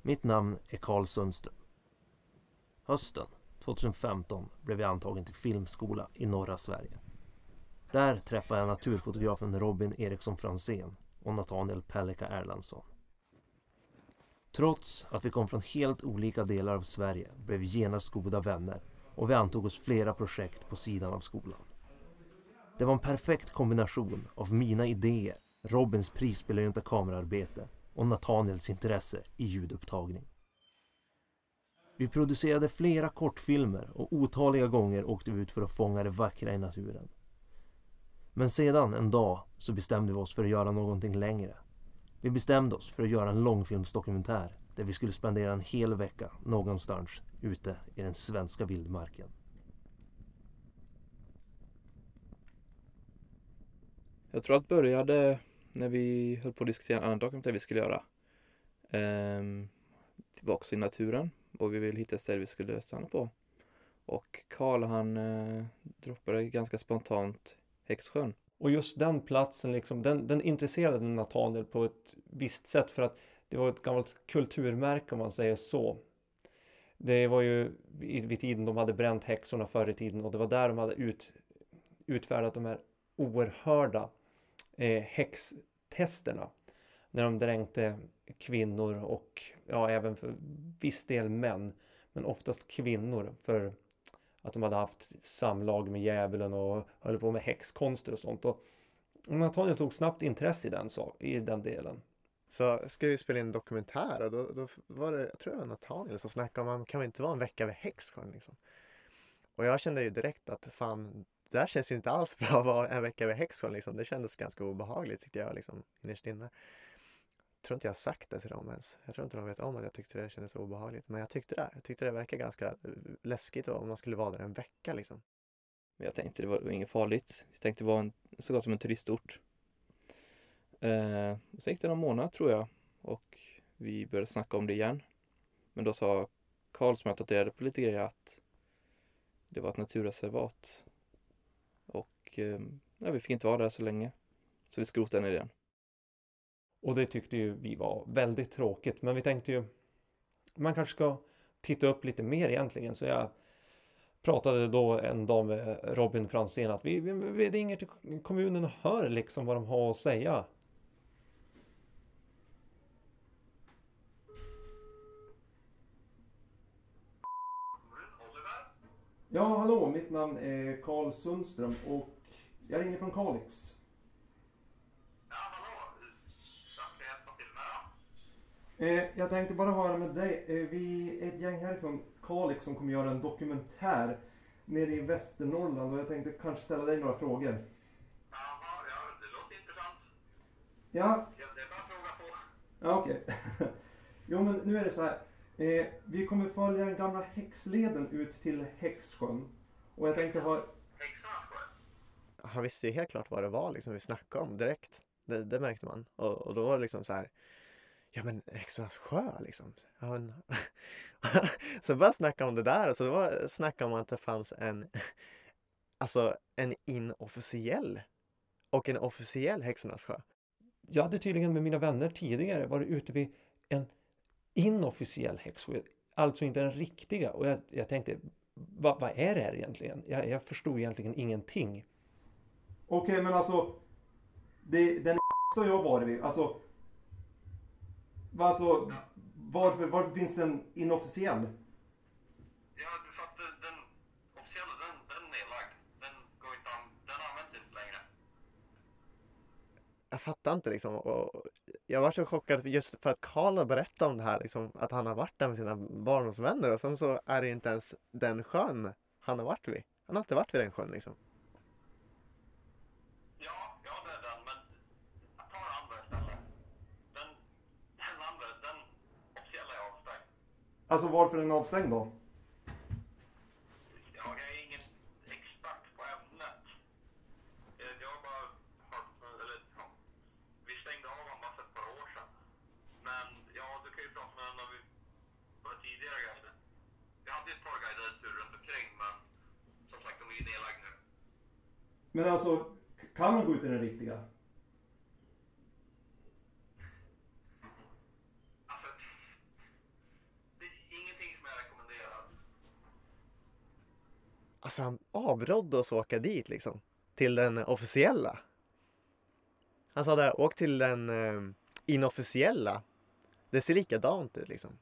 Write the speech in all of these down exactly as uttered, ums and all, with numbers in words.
Mitt namn är Carl Sundström. Hösten tjugohundrafemton blev jag antagen till filmskola i norra Sverige. Där träffade jag naturfotografen Robin Eriksson Franzén och Nathaniel Pellika Erlandsson. Trots att vi kom från helt olika delar av Sverige blev vi genast goda vänner och vi antog oss flera projekt på sidan av skolan. Det var en perfekt kombination av mina idéer, Robins prisbelönta kamerarbete och Nathaniels intresse i ljudupptagning. Vi producerade flera kortfilmer och otaliga gånger åkte vi ut för att fånga det vackra i naturen. Men sedan en dag så bestämde vi oss för att göra någonting längre. Vi bestämde oss för att göra en långfilmsdokumentär där vi skulle spendera en hel vecka någonstans ute i den svenska vildmarken. Jag tror att det började när vi höll på att diskutera en annan dokumentär vi skulle göra. Ehm, det var också i naturen och vi ville hitta ett ställe vi skulle stanna på. Och Carl han eh, droppade ganska spontant Häxsjön. Och just den platsen, liksom, den, den intresserade Nathaniel på ett visst sätt för att det var ett gammalt kulturmärke om man säger så. Det var ju vid, vid tiden de hade bränt häxorna förr i tiden och det var där de hade ut, utfärdat de här oerhörda eh, häxtesterna. När de dränkte kvinnor och ja, även för viss del män, men oftast kvinnor för att de hade haft samlag med djävulen och höll på med häxkonster och sånt. Och Nathaniel tog snabbt intresse i den, så, i den delen. Så ska vi spela in en dokumentär och då, då var det, jag tror det var Nathaniel som snackade om, man kan väl inte vara en vecka vid Häxsjön liksom. Och jag kände ju direkt att fan, det här känns ju inte alls bra att vara en vecka vid Häxsjön liksom. Det kändes ganska obehagligt tyckte jag liksom innerst inne. Jag tror inte jag har sagt det till dem ens. Jag tror inte de vet om att jag tyckte det kändes obehagligt. Men jag tyckte det. Jag tyckte det verkar ganska läskigt om man skulle vara där en vecka liksom. Men jag tänkte det var, det var inget farligt. Jag tänkte det var en, så gott som en turistort. Eh, och sen gick det någon månad tror jag. Och vi började snacka om det igen. Men då sa Carl som jag tatuerade på lite grejer att det var ett naturreservat. Och eh, ja, vi fick inte vara där så länge. Så vi skrotade den idén. Och det tyckte ju vi var väldigt tråkigt. Men vi tänkte ju, man kanske ska titta upp lite mer egentligen. Så jag pratade då en dag med Robin Franzén att vi, vi, vi ringer till kommunen och hör liksom vad de har att säga. Ja, hallå, mitt namn är Carl Sundström och jag ringer från Kalix. Jag tänkte bara höra med dig. Vi är ett gäng härifrån Kalix som kommer göra en dokumentär nere i Västernorrland och jag tänkte kanske ställa dig några frågor. Jaha, ja, det låter intressant. Ja. Det är bara fråga på. Ja, okej. Okay. Jo, men nu är det så här. Eh, vi kommer följa den gamla häxleden ut till Häxsjön. Och jag tänkte ha... Häxans sjö? Han visste ju helt klart vad det var liksom vi snackade om direkt. Det, det märkte man. Och, och då var det liksom så här... Ja men Häxans sjö liksom. Ja, men... så började snacka om det där och så det var snacka om att det fanns en alltså en inofficiell och en officiell Häxans sjö. Jag hade tydligen med mina vänner tidigare varit ute vid en inofficiell häxsjö, alltså inte den riktiga och jag, jag tänkte vad, vad är det här egentligen? Jag, jag förstod egentligen ingenting. Okej, okay, men alltså det, den har jag varit vid, alltså Alltså, varför, varför finns den inofficiell? Ja, för att den, den officiella, den, den är nedlagd. Den går inte an, den används inte längre. Jag fattar inte liksom. Och jag var så chockad just för att Carl berättade om det här. Liksom, att han har varit där med sina barndomsvänner. Och sen så är det inte ens den sjön han har varit vid. Han har inte varit vid den sjön liksom. Ja, ja det är den. Men jag tar andra istället. Den, den andra, den officiella är avstängd. Alltså varför är den avstängd då? Jag är ingen expert på ämnet. Jag har bara hört, eller ja, vi stängde av den bara för ett par år sedan. Men ja, du kan ju prata med en av våra tidigare guider. Vi hade ett par guider tur runt omkring, men som sagt, de är ju nedlagda nu. Men alltså, kan man gå ut i den riktiga? Alltså, alltså han avrådde oss åka dit liksom. Till den officiella. Han sa där, åk till den eh, inofficiella. Det ser likadant ut liksom.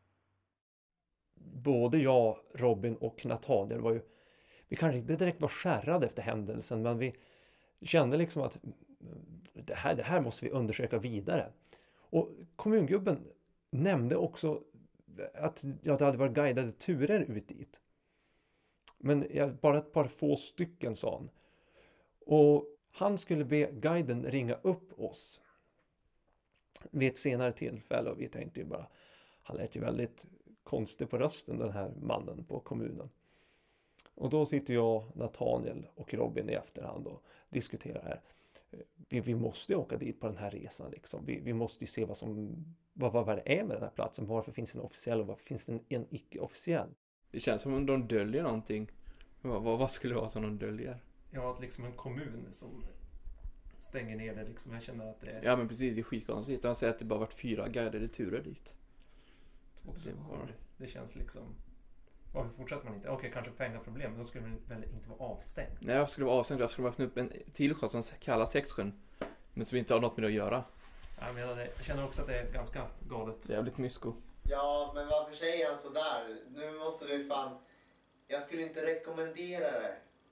Både jag, Robin och Nathaniel var ju, vi kanske inte direkt var skärrade efter händelsen, men vi kände liksom att det här, det här måste vi undersöka vidare. Och kommungubben nämnde också att ja, det hade varit guidade turer ut dit. Men ja, bara ett par få stycken, sa han. Och han skulle be guiden ringa upp oss vid ett senare tillfälle, och vi tänkte ju bara, han lät ju väldigt konstig på rösten, den här mannen på kommunen. Och då sitter jag, Nathaniel och Robin i efterhand och diskuterar här. Vi, vi måste åka dit på den här resan liksom. Vi, vi måste ju se vad som vad, vad det är med den här platsen. Varför finns det en officiell och varför finns det en, en icke-officiell? Det känns som om de döljer någonting. Vad, vad, vad skulle det vara som de döljer? Ja, att liksom en kommun som stänger ner det liksom. Jag känner att det är... Ja, men precis, det är skitkonstigt. De säger att det bara varit fyra guidade turer dit. tjugohundrasju. Det känns liksom... Varför fortsätter man inte? Okej, okay, kanske pengaproblem, men då skulle man väl inte vara avstängd. Nej, jag skulle vara avstängd. Jag skulle öppna upp en till sjö som kallas Häxsjön. Men som inte har något med det att göra. Jag, menar det, jag känner också att det är ganska galet. Jävligt mysko. Ja, men varför säger han sådär? Nu måste du fan... Jag skulle inte rekommendera det.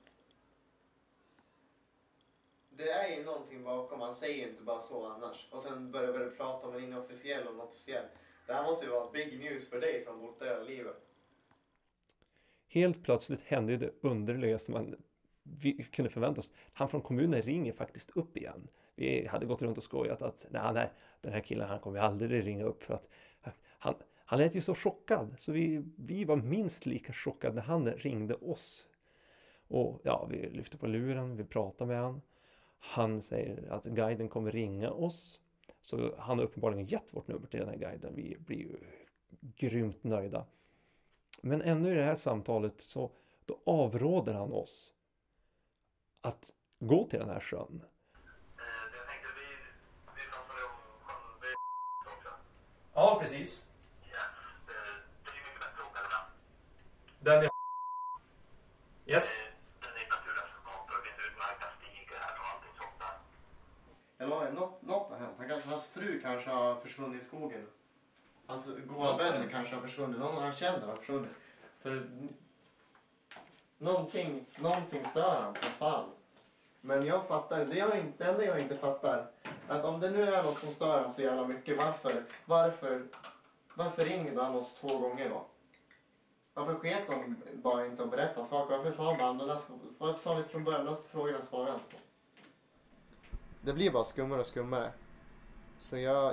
Det är ju någonting bakom. Man säger inte bara så annars. Och sen börjar börja prata om en inofficiell och en officiell. Det här måste ju vara big news för dig som har bott där hela livet. Helt plötsligt hände det underliga som man vi kunde förvänta oss. Han från kommunen ringer faktiskt upp igen. Vi hade gått runt och skojat att nej, nej, den här killen han kommer aldrig ringa upp för att han, han lät ju så chockad. Så vi, vi var minst lika chockade när han ringde oss. Och ja, vi lyfte på luren, vi pratade med han. Han säger att guiden kommer ringa oss. Så han har uppenbarligen gett vårt nummer till den här guiden. Vi blir ju grymt nöjda. Men ännu i det här samtalet så då avråder han oss att gå till den här sjön. Jag tänkte vi, vi pratade om sjön vid också. Ja, precis. Ja, det, det är ju mycket bättre att åka den. Den är... Yes. Den är naturreservat och det finns utmärkta stigar här och allting sånt där. Jag lovar, något, något har hänt. Han kanske, hans fru kanske har försvunnit i skogen. Hans goda vänner kanske har försvunnit. Någon han känner har försvunnit. För någonting, någonting stör han som fan. Men jag fattar, det, jag inte, det enda jag inte fattar. Att om det nu är något som stör han så jävla mycket. Varför, varför, varför ringde han oss två gånger då? Varför sket han bara inte att berätta saker? Varför sa han bara, varför sa han inte från början? Den frågorna svarade han inte på. Det blir bara skummare och skummare. Så jag...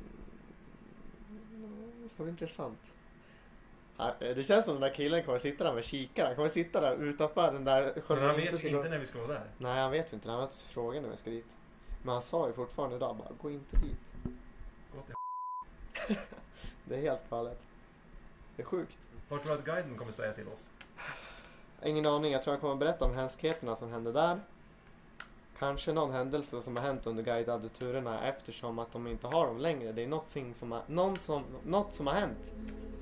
Det ska bli intressant. Det känns som den där killen kommer sitta där med kikare. Han kommer sitta där utanför den där... Men han vet inte gå... när vi ska vara där. Nej, han vet inte. Han vet frågan när vi ska dit. Men han sa ju fortfarande idag bara, gå inte dit. Gå till... Det är helt galet. Det är sjukt. Vad tror du att guiden kommer säga till oss? Ingen aning. Jag tror han kommer berätta om hemskheterna som hände där. Kanske någon händelse som har hänt under guidade turerna eftersom att de inte har dem längre. Det är något som har, någon som, något som har hänt.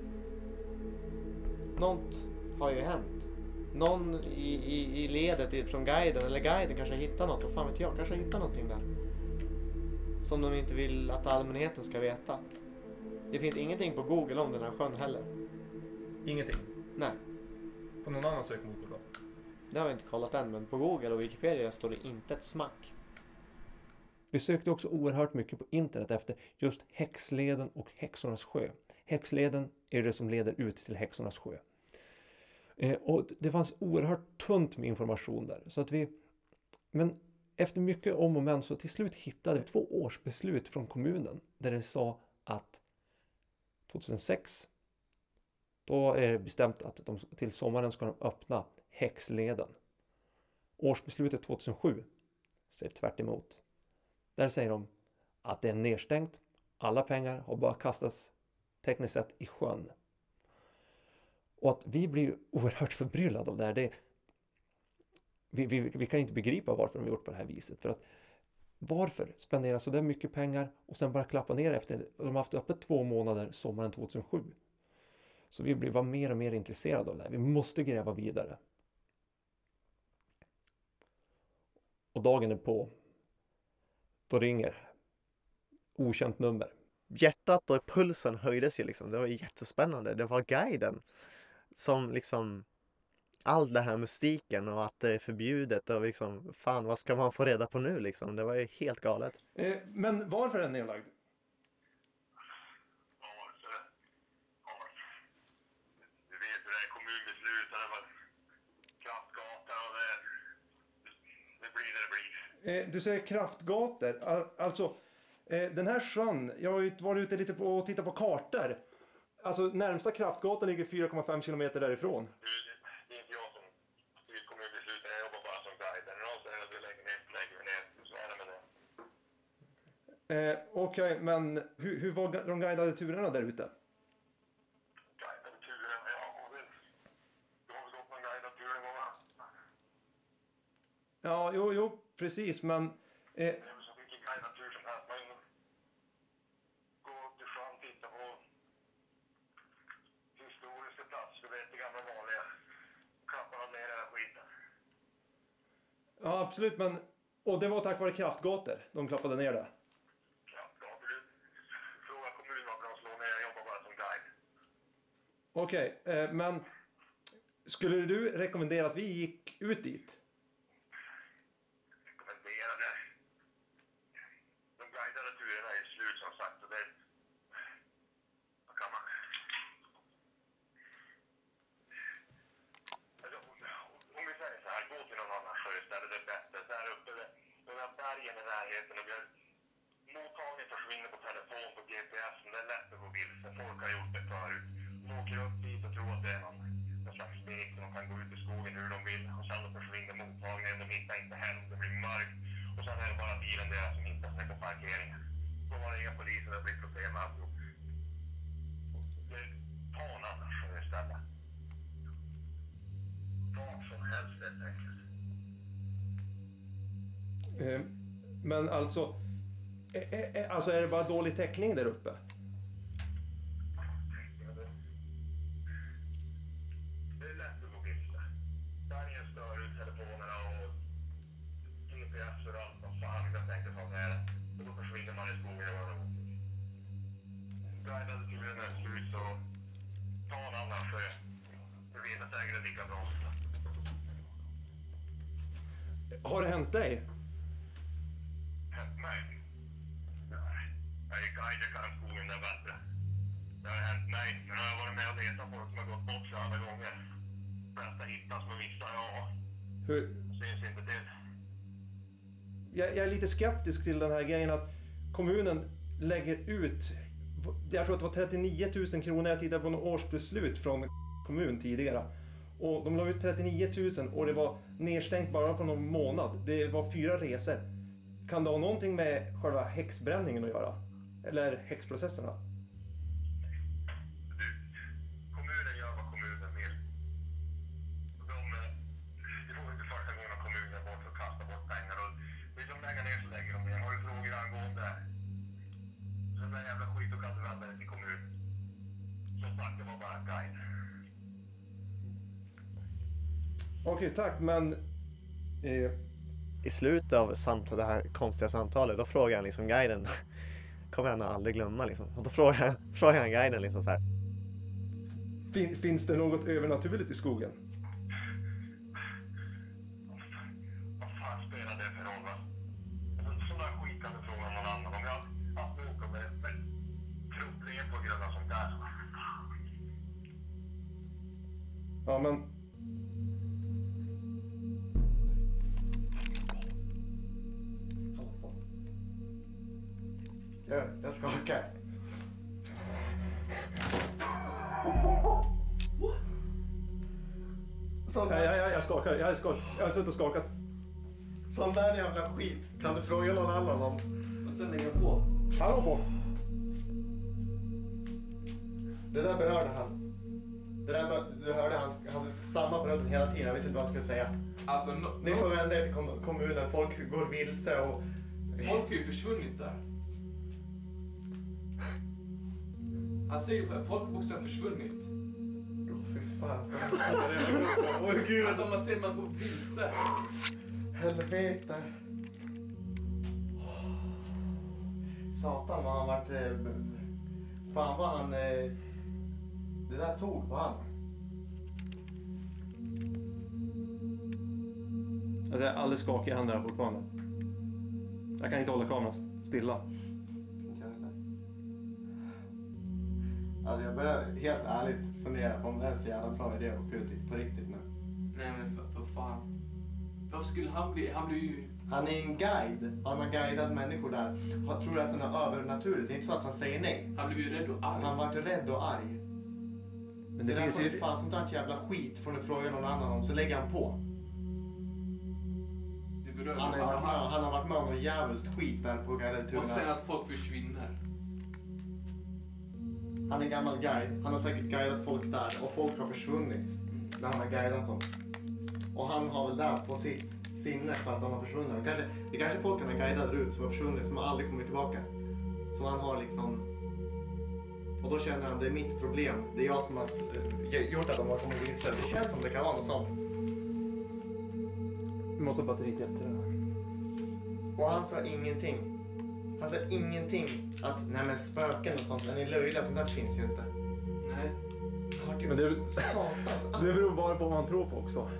Något har ju hänt. Någon i, i, i ledet från guiden eller guiden kanske har hittat något. Vad fan vet jag, kanske har hittat någonting där. Som de inte vill att allmänheten ska veta. Det finns ingenting på Google om den här sjön heller. Ingenting? Nej. På någon annan sökmotor då? Det har vi inte kollat än, men på Google och Wikipedia står det inte ett smack. Vi sökte också oerhört mycket på internet efter just Häxleden och Häxornas sjö. Häxleden är det som leder ut till Häxornas sjö. Eh, och det fanns oerhört tunt med information där. Så att vi, men efter mycket om och men så till slut hittade vi två års beslut från kommunen. Där det sa att tjugohundrasex då är det bestämt att de, till sommaren ska de öppna Häxleden. Årsbeslutet tjugohundrasju säger tvärt emot. Där säger de att det är nedstängt. Alla pengar har bara kastats tekniskt sett i sjön. Och att vi blir oerhört förbryllade av det här. Det, vi, vi, vi kan inte begripa varför de har gjort på det här viset. För att varför spendera så där mycket pengar och sen bara klappa ner efter. De har haft öppet två månader sommaren tjugohundrasju. Så vi blir bara mer och mer intresserade av det här. Vi måste gräva vidare. Och dagen är på. Då ringer. Okänt nummer. Hjärtat och pulsen höjdes ju liksom. Det var jättespännande. Det var guiden som liksom all det här mystiken och att det är förbjudet och liksom fan, vad ska man få reda på nu liksom? Det var ju helt galet. Eh, men varför är den nedlagd? Ja, så det, ja, du vet hur det är kommunbeslut och det var kraftgata och det, det blir det det blir. Eh, du säger kraftgator. Al- alltså, eh, den här sjön, jag har ju varit ute lite på och tittat på kartor. Alltså, närmsta kraftgata ligger fyra komma fem kilometer därifrån. Du, det är inte jag som styr kommunbesluten, jag jobbar bara som guide. När någon säger att vi lägger ner, lägger vi ner, så är det med det. Eh, Okej, okay, men hur, hur var de guidade turerna där ute? Guidade turen, ja, och det, du har väl gått någon guidad tur en gång, va? Ja, jo, jo, precis, men... Eh, Det är väl som vilken guidad tur som helst. Man går upp till sjön, titta på historiska plats, du vet det gamla vanliga. Klapparna ner hela skiten. ja, absolut, men... Och det var tack vare kraftgator de klappade ner det. Kraftgator, du frågar kommunen vad de slår ner, jag jobbar bara som guide. Okej, okay, eh, men... Skulle du rekommendera att vi gick ut dit? Rekommenderade. De guidade turerna är slut som sagt och det... Vad kan man... Alltså, om vi säger så här, gå till någon annan sjö istället, det är bättre. Där uppe, det, de där bergen i närheten och vi har... Mottagningen försvinner på telefon, på G P S, det är lätt att gå vilse. Folk har gjort det förut. De åker upp dit och tror att det är någon, någon slags steg så de kan gå ut i skogen hur de vill. Och sen försvinner mottagningen, de hittar inte hem, det blir mörkt. Och sen är det bara bilen deras som hittas ner på parkeringen. Då var det inga poliser, det blir problem med alltihop. Ta en annan sjö istället. Vad som helst helt enkelt. Eh, men alltså... Eh, eh, alltså är det bara dålig täckning där uppe? Det är lätt att gå vilse. Bergen stör ut telefonerna och G P S och allt vad fan jag tänkte ta med det. Och då försvinner man i skogen och vad guidade turen är slut så ta en annan sjö. Du vet att säkert är lika bra. Har det hänt dig? Hänt mig? Nej. Jag är guide, jag kan skogen där bättre. Det har hänt mig, men jag har varit med och letat folk som har gått bort sig alla gånger. Flesta hittas med vissa, ja. Hur? Syns inte till. Jag, jag är lite skeptisk till den här grejen att kommunen lägger ut... Jag tror att det var trettionio tusen kronor. Jag tittade på något årsbeslut från kommun tidigare. Och de la ut trettionio tusen och det var nedstängt bara på någon månad. Det var fyra resor. Kan det ha någonting med själva häxbränningen att göra? Eller häxprocesserna? Du, kommunen gör vad kommunen vill. De, eh, det var inte första gången kommunen bort och kastar bort pengar. Och vill de lägga ner så lägger de ner. Har du frågor angående det? Så den jävla skit och kan du vända dig till kommun. Som sagt, det var bara en guide. Okej, tack, men... Eh, I slutet av samtal, det här konstiga samtalet, då frågar han liksom guiden, kommer han aldrig glömma liksom. Och då frågar, frågar han guiden liksom så här. fin, finns det något övernaturligt i skogen? Vad fan spelar det för roll, va? Sådana skit kan du fråga någon annan om. Jag har haft nog med, med problem på grund av sånt där. Ja, men... Ja, jag skakar. Sån Ja, ja, ja, jag skakar, jag, skak, jag har suttit och skakat. sån där jävla skit kan du fråga någon annan om. Och sen lägger jag på. Hallå på! Det där berörde han. Det där, ber- du hörde han, han stammade på rösten hela tiden, jag visste inte vad han skulle säga. Alltså, no, Ni no, får vända er till kom- kommunen, folk går vilse och... folk har ju försvunnit där. Han säger ju själv, folk har bokstavligen försvunnit. Åh fy fan. Åh gud. Alltså om man säger man går vilse. Helvete. Satan vad han varit... Eh, fan vad han... Eh, det där tog på han. Jag är alldeles skakig i händerna fortfarande. Jag kan inte hålla kameran stilla. Alltså jag börjar helt ärligt fundera på om det är en så jävla bra idé att åka ut på riktigt nu. Nej men för, för fan. Varför skulle han bli... Han blir ju... Han är en guide. Han har guidat människor där. Jag tror att han är övernaturligt. Det är inte så att han säger nej. Han blir ju rädd och arg. Han har varit rädd och arg. Men Det, det, det finns där får ju... du fan sånt där jävla skit får du fråga någon annan om. Så lägger han på. Det berör Han, är, alltså, han, han, han har varit med om något jävligt skit där på guideturerna. Och sen att folk försvinner. Han är gammal guide. Han har säkert guidat folk där. Och folk har försvunnit. När han har guidat dem. Och han har väl där på sitt sinne för att de har försvunnit. Det kanske, det kanske folk han har guidat ut som har försvunnit. Som aldrig kommer tillbaka. Så han har liksom... Och då känner han det är mitt problem. Det är jag som har eh, gjort att de har kommit vilse. Det känns som det kan vara något sånt. Vi måste ha batteriet efter det här. Och han sa ingenting. Han sa ingenting att nej men spöken och sånt, är ni löjliga? Sånt där finns ju inte. Nej. Men det, Satans. det beror bara på vad man tror på också.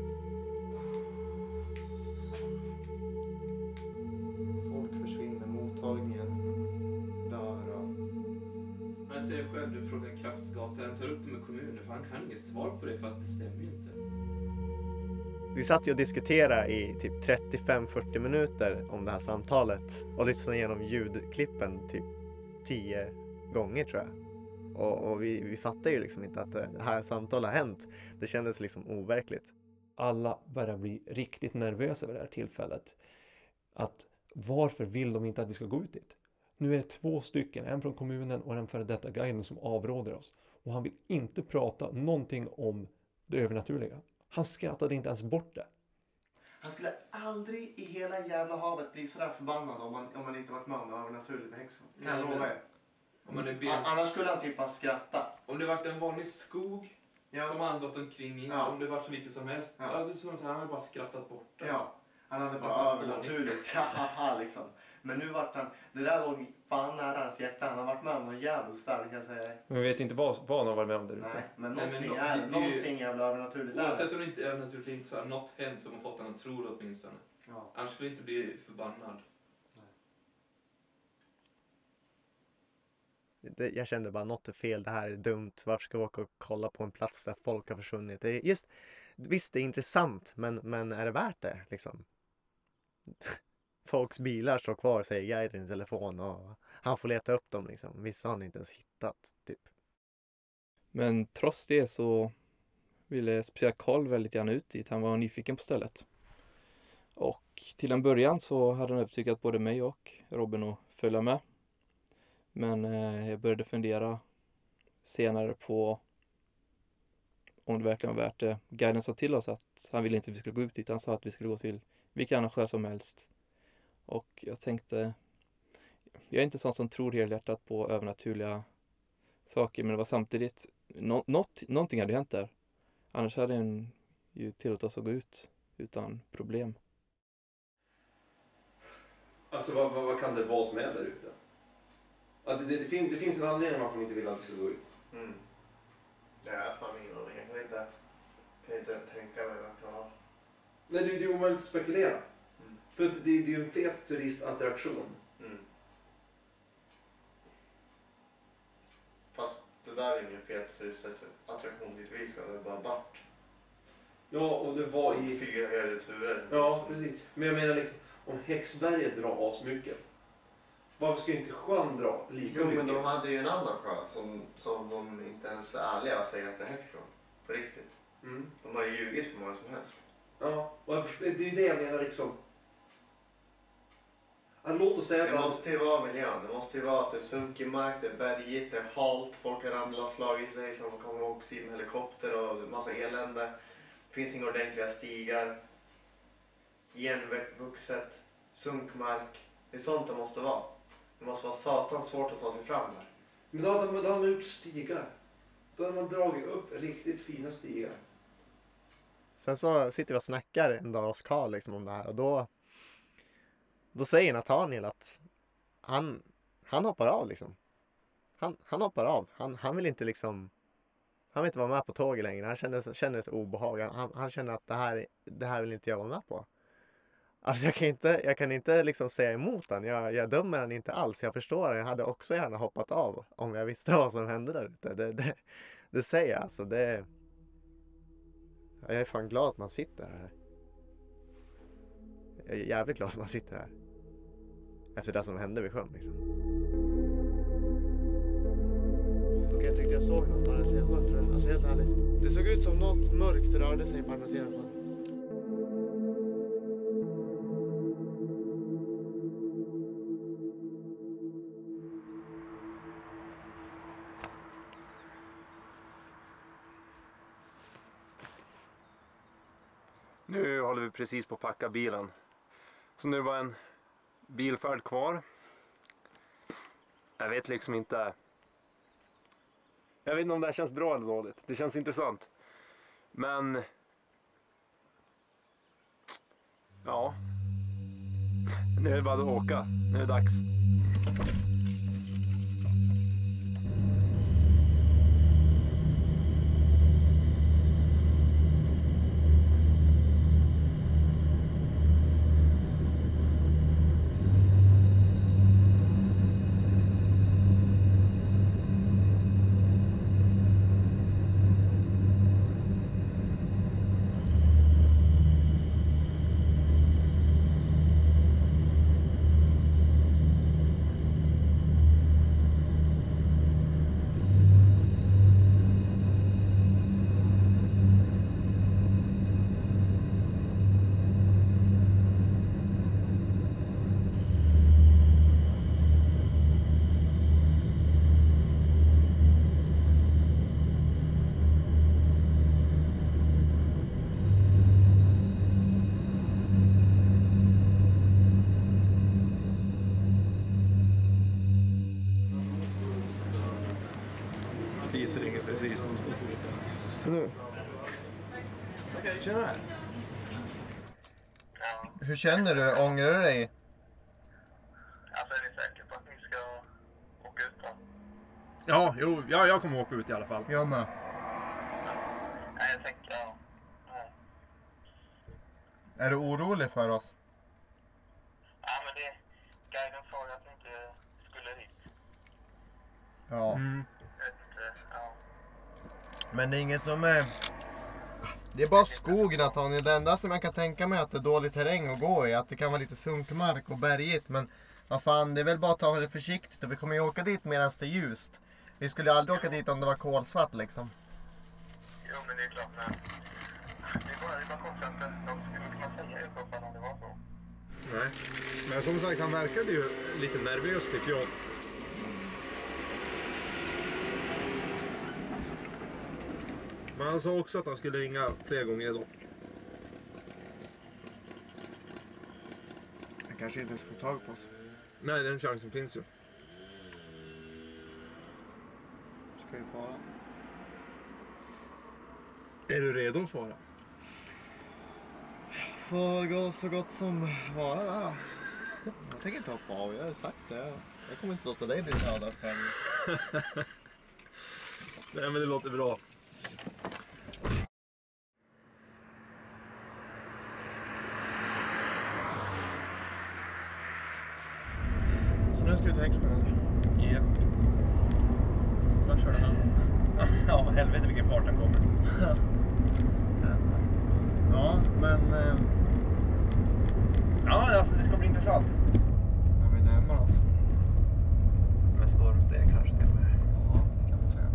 Folk försvinner, mottagningen dör och... Men jag säger själv, du frågar Kraftgat, så han tar upp det med kommunen, för han kan inget svar på det för att det stämmer ju inte. Vi satt ju och diskuterade i typ trettiofem till fyrtio minuter om det här samtalet och lyssnade igenom ljudklippen typ tio gånger tror jag. Och, och vi, vi fattar ju liksom inte att det här samtalet har hänt. Det kändes liksom overkligt. Alla börjar bli riktigt nervösa över det här tillfället. Att varför vill de inte att vi ska gå ut dit? Nu är det två stycken, en från kommunen och en före detta guiden som avråder oss. Och han vill inte prata någonting om det övernaturliga. Han skrattade inte ens bort det. Han skulle aldrig i hela jävla havet bli sådär förbannad om man, om man inte varit med om det övernaturligt med häxor. Kan jag Nej, lova men- er. Om, man är An- bens... Annars skulle han typ bara skratta. om det varit en vanlig skog Ja. som han gått omkring i, Ja. så om det varit så vilket som helst, Ja. ja. då tror jag så här, han hade bara skrattat bort det. Ja, han hade Så bara att han får övernaturligt. Haha liksom. Men nu vart han, det där låg fan nära hans hjärta. Han har varit med om något jävligt starkt kan jag säga. Men vi vet inte vad, vad han har varit med om där ute. Nej, men Nej, men någonting, nå- är, det- det är ju- någonting jävla övernaturligt är Oavsett det. om det inte är naturligt inte så har något hänt som har fått honom att tro det åtminstone. Ja. Annars skulle inte bli förbannad. Det, jag kände bara något är fel, det här är dumt. Varför ska vi åka och kolla på en plats där folk har försvunnit? Det är just, visst det är intressant, men, men är det värt det liksom? Folks bilar står kvar, säger guiden i telefon och han får leta upp dem liksom. Vissa har han inte ens hittat typ. Men trots det så ville speciellt Carl väldigt gärna ut dit. Han var nyfiken på stället. Och till en början så hade han övertygat både mig och Robin att följa med. Men eh, jag började fundera senare på om det verkligen var värt det. Guiden sa till oss att han ville inte att vi skulle gå ut dit. Han sa att vi skulle gå till vilken annan sjö som helst. Och jag tänkte, jag är inte sån som tror helhjärtat på övernaturliga saker, men det var samtidigt, nå- något, någonting hade hänt där. Annars hade den ju tillåtit oss att gå ut utan problem. Alltså vad, vad, vad kan det vara som är där ute? Att det, det, det, fin, det finns en anledning varför man inte vill att det ska gå ut. Mm. Det är fan ingen aning. Jag kan inte, kan inte tänka mig vad det kan vara. Nej, det, det är omöjligt att spekulera. Mm. För att det, det är ju en fet turistattraktion. Mm. Fast det där är ingen fet turistattraktion dit vi ska. Det är bara bart. Ja, och det var i... Fyra hela turer. Ja, precis. Men jag menar liksom, om Häxberget drar asmycket, varför ska inte sjön dra lika Jo, mycket? men de hade ju en annan sjö som, som de inte ens är ärliga och säger att det är härifrån. På riktigt. Mm. De har ju ljugit för många som helst. Ja, och jag förstår, det är ju det jag menar liksom. Att låt oss säga Det att... måste ju vara miljön. Det måste ju vara att det är sunkig mark, det är bergigt, det är halt, folk har ramlat, slagit sig så de kommer åka till med helikopter och massa elände. Det finns inga ordentliga stigar. Igenvuxet, sunkmark. Det är sånt det måste vara. Det måste vara satans svårt att ta sig fram där. Men då hade man, då hade man gjort stigar. Då hade man dragit upp riktigt fina stigar. Sen så sitter vi och snackar en dag hos Carl liksom om det här och då, då säger Nathaniel att han, han hoppar av liksom. Han, han hoppar av. Han, han vill inte liksom, han vill inte vara med på tåget längre. Han känner, känner ett obehag. Han, han känner att det här, det här vill inte jag vara med på. Alltså jag kan inte, jag kan inte liksom säga emot han. Jag, jag dömer han inte alls. Jag förstår det. Jag hade också gärna hoppat av om jag visste vad som hände där ute. Det, det, det säger jag. Alltså det, jag är fan glad att man sitter här. Jag är jävligt glad att man sitter här. Efter det som hände vid sjön liksom. Okej, jag tyckte jag såg något på andra sidan sjön, tror jag. Alltså helt ärligt. Det såg ut som något mörkt rörde sig på andra sidan sjön. Nu håller vi precis på att packa bilen. Så nu var en bilfärd kvar. Jag vet liksom inte. Jag vet inte om det här känns bra eller dåligt. Det känns intressant. Men ja. Nu är det bara att åka. Nu är det dags. Sitter ringer precis när de står på. Nu. Okej, tjena här. Ja, Hur känner du? Ångrar du dig? alltså är ni säkra på att ni ska åka ut då? Ja, jo, ja, jag kommer åka ut i alla fall. Jag med. Nej, jag tänkte, ja. Nej. Är du orolig för oss? Ja, men det, guiden sa ju att ni inte skulle dit. Ja. Mm. Jag vet inte, ja. Men det är ingen som är... Det är bara skogen att ha. Det enda som jag kan tänka mig att det är dålig terräng att gå i. Att det kan vara lite sunkmark och bergigt. Men vad fan, det är väl bara att ta det försiktigt. Och vi kommer ju åka dit medan det är ljust. Vi skulle aldrig åka dit om det var kolsvart liksom. Jo, men det är klart, men det är bara, det är bara konstigt att de skulle kunna säga i så fall om det var så. Nej, men som sagt, han verkade ju lite nervös tycker jag. Men han sa också att han skulle ringa flera gånger idag. Jag kanske inte ens får tag på oss. Nej, den chansen finns ju. Ska vi fara? Är du redo att fara? Får gå så gott som vara där. Jag tänker inte hoppa av, jag har sagt det. Jag kommer inte låta dig bli dödad själv. Nej, men det låter bra. Så nu ska vi till Häxsjön. Ja. Där körde han. Ja, helvete vilken fart den kommer. Ja, men... Eh, Ja, alltså det ska bli intressant. när vi närmar oss. Med stormsteg kanske till och med. Ja, det kan man säga.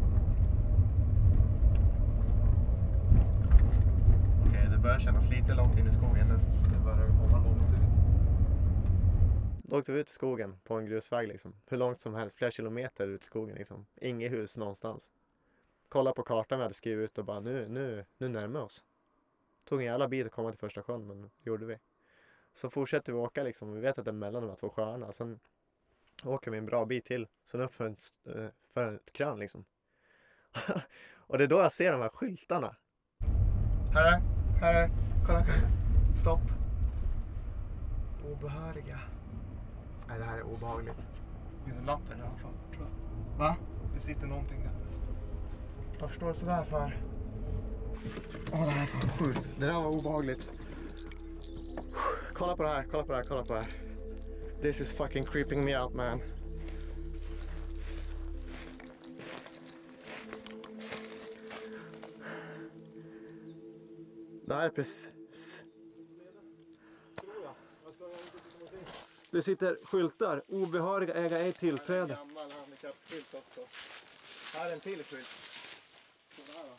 Okej, det börjar kännas lite långt in i skogen nu. Det börjar komma långt ut. Då åkte vi ut i skogen på en grusväg liksom. Hur långt som helst, flera kilometer ut i skogen liksom. Inget hus någonstans. Kolla på kartan vi hade skrivit ut och bara nu, nu, nu närmar vi oss. Tog en jävla bit att komma till första sjön, men det gjorde vi. Så fortsätter vi åka liksom. Vi vet att det är mellan de här två sjöarna. Sen åker vi en bra bit till. Sen upp för, en, st- för ett krön liksom. Och det är då jag ser de här skyltarna. Här, här, kolla. Stopp. Obehöriga. Nej, det här är obehagligt. Det finns en lapp i alla fall, tror jag. Va? Det sitter någonting där. Jag förstår det sådär för. Åh, det här är fan sjukt. Det där var obehagligt. Kolla på det här, kolla på det här, kolla på det här. This is fucking creeping me out, man. Det här är precis... Det sitter skyltar. Obehöriga äga ej tillträde. Gammal handikappskylt också. Här är en till skylt. Så här då.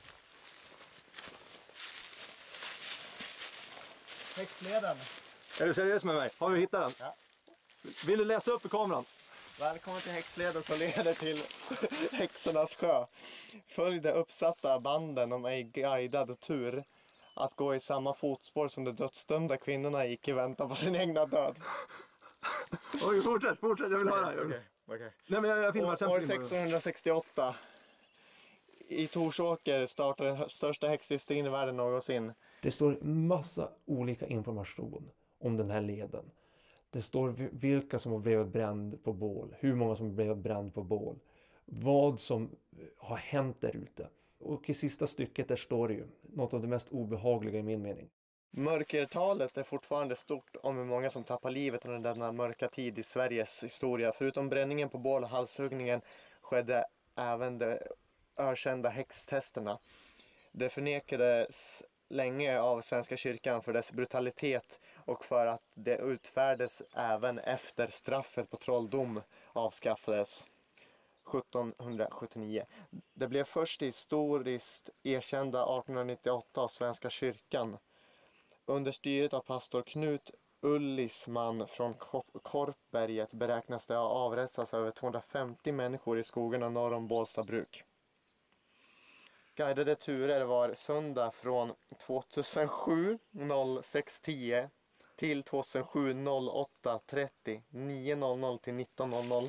Häxleden. Är du seriös med mig? Har vi hittat den? Ja. Vill du läsa upp i kameran? Välkommen till häxleden som leder till Häxornas sjö. Följ de uppsatta banden om ej guidad tur. Att gå i samma fotspår som de dödsdömda kvinnorna gick i väntan på sin egna död. Oj, fortsätt, fortsätt, jag vill höra. Okej, okej, okej. Nej, men jag, jag filmar sen. År sextonhundrasextioåtta i Torsåker startade den största häxhysterin i världen någonsin. Det står massa olika information om den här leden. Det står vilka som har blivit bränd på bål, hur många som har blivit bränd på bål, vad som har hänt där ute. Och i sista stycket där står det ju något av det mest obehagliga i min mening. Mörkertalet är fortfarande stort om hur många som tappar livet under denna mörka tid i Sveriges historia. Förutom bränningen på bål och halshuggningen skedde även de ökända häxtesterna. Det förnekades länge av Svenska kyrkan för dess brutalitet och för att det utfärdes även efter straffet på trolldom avskaffades sjuttonhundrasjuttionio. Det blev först historiskt erkända artonhundranittioåtta av Svenska kyrkan. Under styret av pastor Knut Ullisman från Korpberget beräknas det ha avrättats över tvåhundrafemtio människor i skogarna norr om Bålstabruk. Guidade turer var söndag från tvåtusensju sex tio till tvåtusensju åtta trettio nio noll noll till nitton noll noll.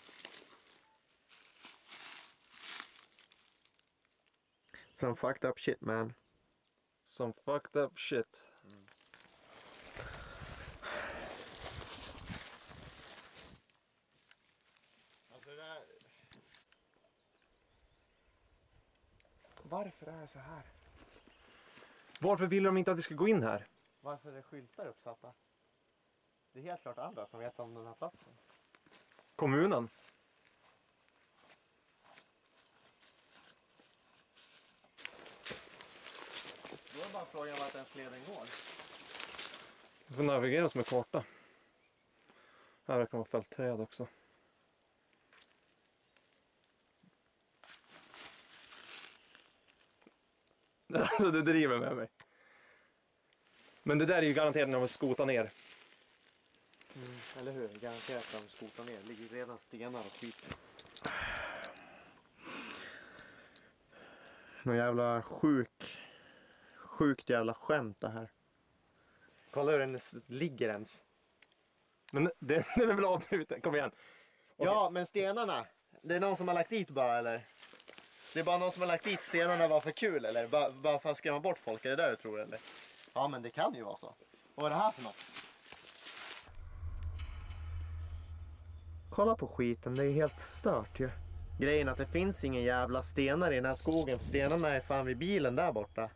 Some fucked up shit, man. Some fucked up shit. Mm. Alltså det där... Varför är det så här? Varför vill de inte att vi ska gå in här? Varför är det skyltar uppsatta? Det är helt klart andra som vet om den här platsen. Kommunen. Då är bara frågan vart den sleden går. Vi får navigera oss med karta. Här verkar vara fältträd också. Alltså du driver med mig. Men det där är ju garanterat när de skotar ner. Mm, eller hur? Garanterat att de skotar ner. Det ligger redan stenar och skit. Någon jävla sjuk... Sjukt jävla skämt det här. Kolla hur den ligger ens. Men det, den är väl avbruten, kom igen. Okej. Ja, men stenarna. Det är någon som har lagt dit bara, eller? Det är bara någon som har lagt dit stenarna var för kul, eller? Bara, bara för att skrämma bort folk, är det där du tror, eller? Ja, men det kan ju vara så. Vad är det här för något? Kolla på skiten, det är helt stört ju. Grejen är att det finns ingen jävla stenar i den här skogen, för stenarna är fan vid bilen där borta.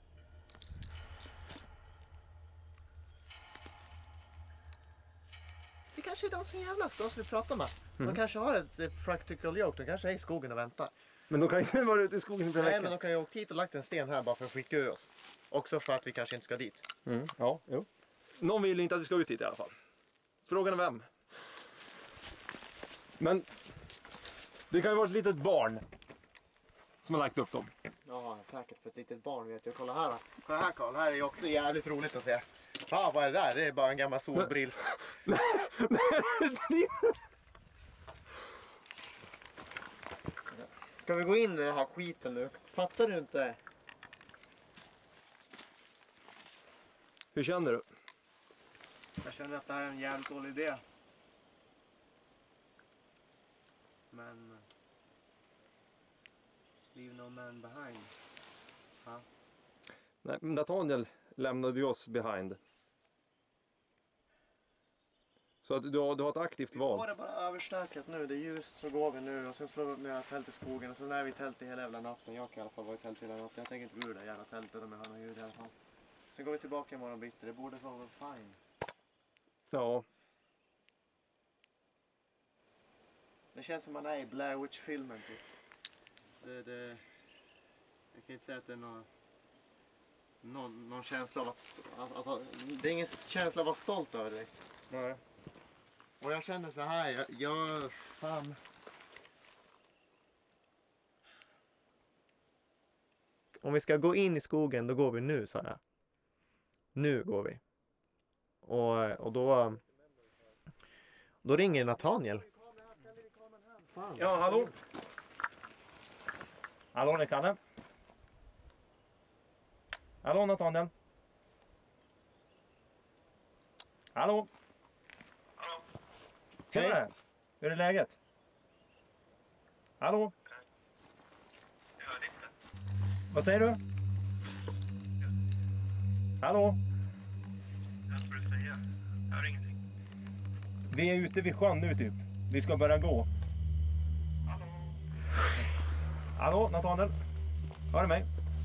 Det kanske är de som jävlas, de som vi pratar med. Mm. De kanske har ett, ett practical joke, de kanske är i skogen och väntar. Men de kan inte vara ute i skogen på Nej, veckan. men de kan ju ha åkt hit och lagt en sten här bara för att skicka ur oss. Också för att vi kanske inte ska dit. Mm. Ja, jo. Någon vill inte att vi ska ut hit i alla fall. Frågan är vem? Men det kan ju vara ett litet barn som har lagt upp dem. Ja, säkert för ett litet barn vet jag. Kolla här då. Kolla här Karl, det här är ju också jävligt roligt att se. Ja, vad är det där? Det är bara en gammal solbrills. Nej, nej, Ska vi gå in i den här skiten nu? Fattar du inte? Hur känner du? Jag känner att det här är en jävligt dålig idé. Men... Leave no man behind. Ha? Nej, men Nathaniel lämnade ju oss behind. Så att du har, du har ett aktivt Vi får val. det bara överstökat nu. Det är ljust så går vi nu och sen slår vi upp ner tält i skogen och sen är vi i tält i hela jävla natten. Jag kan i alla fall vara i tält hela natten. Jag tänker inte gå ur det jävla tältet om jag hör någon ljud i alla fall. Sen går vi tillbaka imorgon bitti. Det borde vara fine. Ja. Det känns som man är i Blair Witch-filmen typ. Det, det, jag kan inte säga att det är någon, någon, någon känsla av att, att, att... Det är ingen känsla av att vara stolt över det. Nej. Och jag känner så här, jag... jag fan... Om vi ska gå in i skogen, då går vi nu, sa jag. Nu går vi. Och, och då... Då ringer Nathaniel. Ja, hallå? Hallå, det är Kalle. Hallå, Nathaniel. Hallå? Hallå? Tjena! Hur är läget? Hallå? Jag hör inte. Vad säger du? Hallå? Jag tror du säger. Jag hör ingenting. Vi är ute vid sjön nu typ. Vi ska börja gå. Hallå? Hallå, Nathaniel? Hör du mig?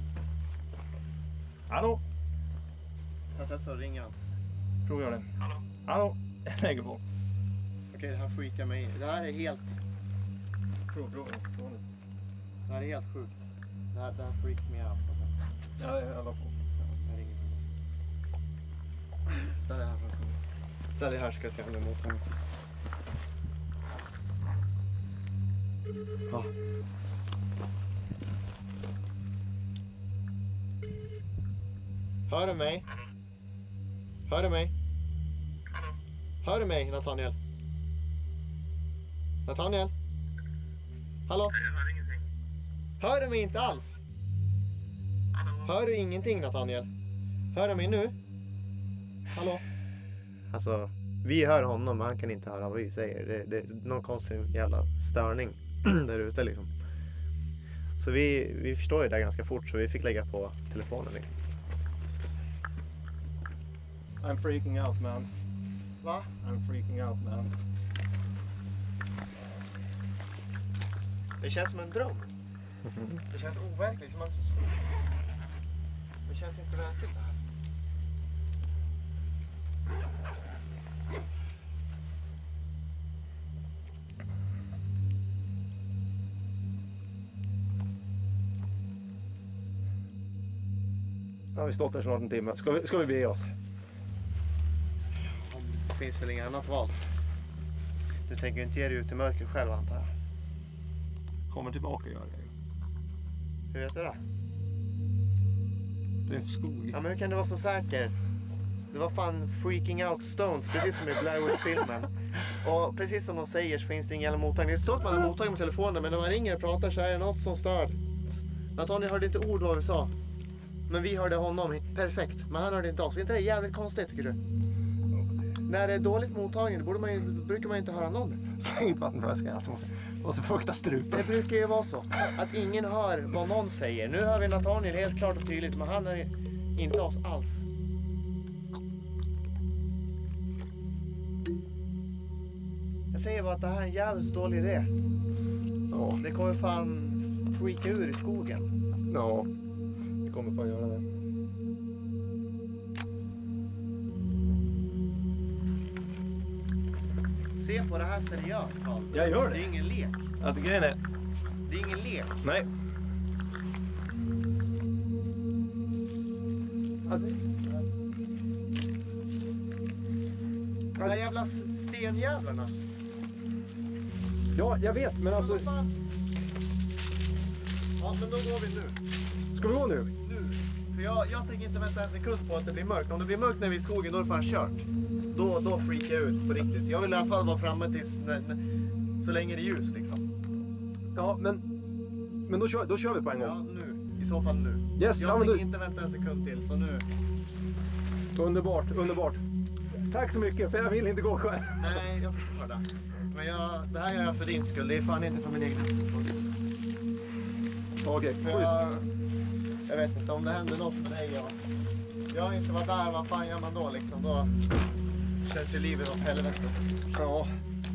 Hallå? Jag testar att ringa. Tror jag det. Hallå? Hallå? Jag lägger på. Okej, det här freakar mig. Det här är helt... Prov, prov, prov. Det här är helt sjukt. Det här, det här freaks me out. Ja, jag la på. Jag ringer honom. Ställ det här framför mig. Ställ det här ska jag se om det är mot honom. Ja. Hör du mig? Hör du mig? Hör du mig, Nathaniel? Nathaniel? Hallå? Jag hör ingenting. Hör du mig inte alls? Hallå? Hör du ingenting, Nathaniel? Hör du mig nu? Hallå? Alltså, vi hör honom men han kan inte höra vad vi säger. Det, det är någon konstig jävla störning där ute liksom. Så vi, vi förstår ju det ganska fort så vi fick lägga på telefonen liksom. I'm freaking out, man. Va? I'm freaking out, man. Det känns som en dröm. Det känns overkligt. Som att... Det känns inte verkligt det här. Nu har vi stått här snart en timme. Ska vi, ska vi be oss? Det finns väl inget annat val. Du tänker ju inte ge dig ut i mörker själv antar jag. Kommer tillbaka gör jag ju. Hur vet du det? Det är skog. Ja men hur kan du vara så säker? Det var fan freaking out stones, precis som i Blair Witch-filmen. Och precis som de säger så finns det ingen jävla mottagning. Det står att man har mottagning på telefonen men när man ringer och pratar så är det något som stör. Nathaniel hörde inte ord vad vi sa. Men vi hörde honom perfekt. Men han hörde inte oss. Är inte det jävligt konstigt tycker du? När det är dåligt mottagning då, borde man ju, då brukar man ju inte höra någon. Släng ut vattenflaskan. Alltså måste, måste fukta strupen. Det brukar ju vara så. Att ingen hör vad någon säger. Nu hör vi Nathaniel helt klart och tydligt. Men han hör inte oss alls. Jag säger bara att det här är en jävligt dålig idé. Ja. Det kommer fan freaka ur i skogen. Ja. Vi kommer fan göra det. Se på det här seriöst, Carl. Jag gör det. Det är ingen lek. Att grejen är... Det är ingen lek. Nej. Att... De där jävla stenjävlarna. Ja, jag vet, men alltså... Vad fan? Ja, men då går vi nu. Ska vi gå nu? Nu. För jag, jag tänker inte vänta en sekund på att det blir mörkt. Om det blir mörkt när vi är i skogen, då är det fan kört. Då, då freakar jag ut på riktigt. Jag vill i alla fall vara framme tills, när, när, så länge det är ljus liksom. Ja, men... Men då kör, då kör vi på en gång. Ja, nu. I så fall nu. Yes, jag ja, men tänker du- inte vänta en sekund till, så nu. Underbart, underbart. Tack så mycket, för jag vill inte gå själv. Nej, jag förstår det. Men jag, det här gör jag för din skull. Det är fan inte för min egen skull. Okej, För schysst. jag, jag vet inte om det händer något med dig. Jag, jag har inte varit där, vad fan gör man då liksom? Då känns ju livet åt helvete. Ja.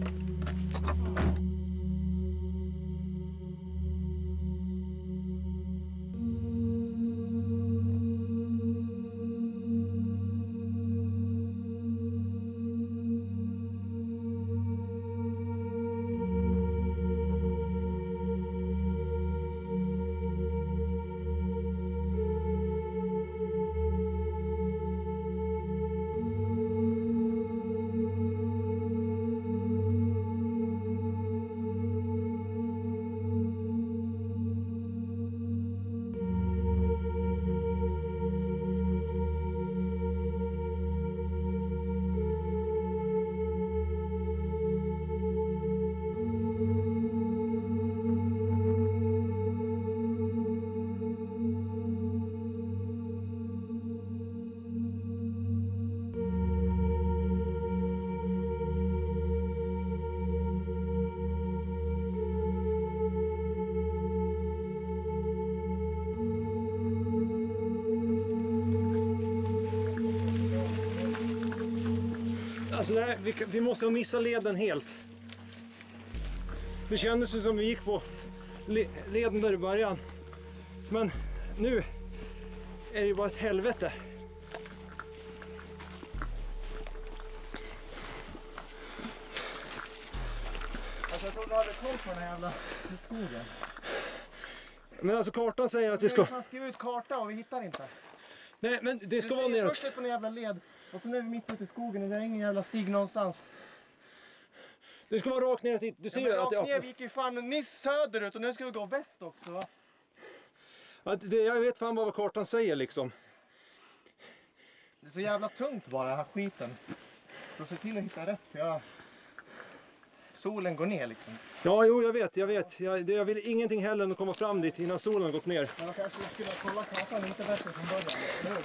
Alltså det här, vi, vi måste ha missat leden helt. Det kändes ju som vi gick på le, leden där i början. Men nu är det ju bara ett helvete. Alltså jag trodde du hade koll på den här jävla skogen. Men alltså kartan säger att vi ska... Vi kan skriva ut karta och vi hittar inte. Nej, men det ska du vara neråt. Först ut på en jävla led och sen är vi mitt ute i skogen och det är ingen jävla stig någonstans. Det ska vara rakt neråt hit. Du ser ja, ju att det... det... ner, vi gick ju fan nyss söderut och nu ska vi gå väst också, va? Att det, jag vet fan vad kartan säger liksom. Det är så jävla tungt bara, den här skiten. Så se till att hitta rätt, för jag... Solen går ner liksom. Ja, jo, jag vet, jag vet. Jag, det, jag vill ingenting heller än att komma fram dit innan solen har gått ner. Men jag kanske skulle kolla kartan lite bättre från början.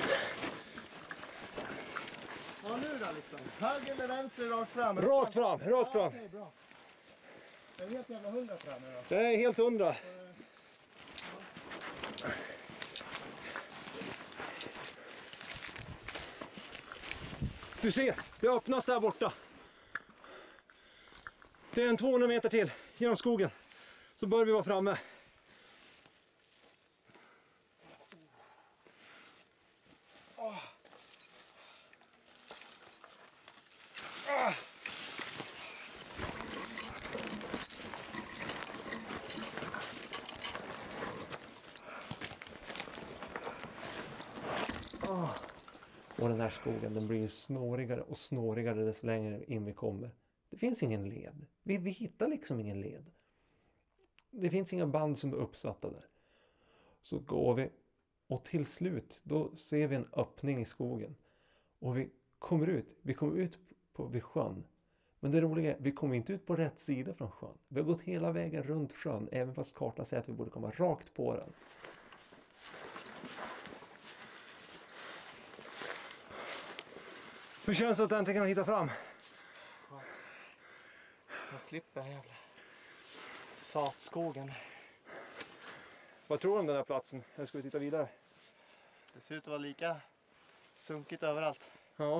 Ja, nu då liksom. Höger eller vänster, rakt fram? Rakt fram, rakt fram. Ja, okej, bra. Jag är helt jävla hundra fram nu då. Jag är helt hundra. Du ser, det öppnas där borta. Det är en tvåhundra meter till genom skogen. Så bör vi vara framme. Oh. Ah. Oh. Och den här skogen, den blir ju snårigare och snårigare desto längre in vi kommer. Det finns ingen led. Vi, vi hittar liksom ingen led. Det finns inga band som är uppsatta där. Så går vi och till slut då ser vi en öppning i skogen. Och vi kommer ut. Vi kommer ut på, vid sjön. Men det roliga är vi kommer inte ut på rätt sida från sjön. Vi har gått hela vägen runt sjön. Även fast kartan säger att vi borde komma rakt på den. Hur känns det att äntligen hitta fram? Jag slipper den jävla satskogen. Vad tror du om den här platsen? Jag ska vi titta vidare. Det ser ut att vara lika sunkigt överallt. Ja.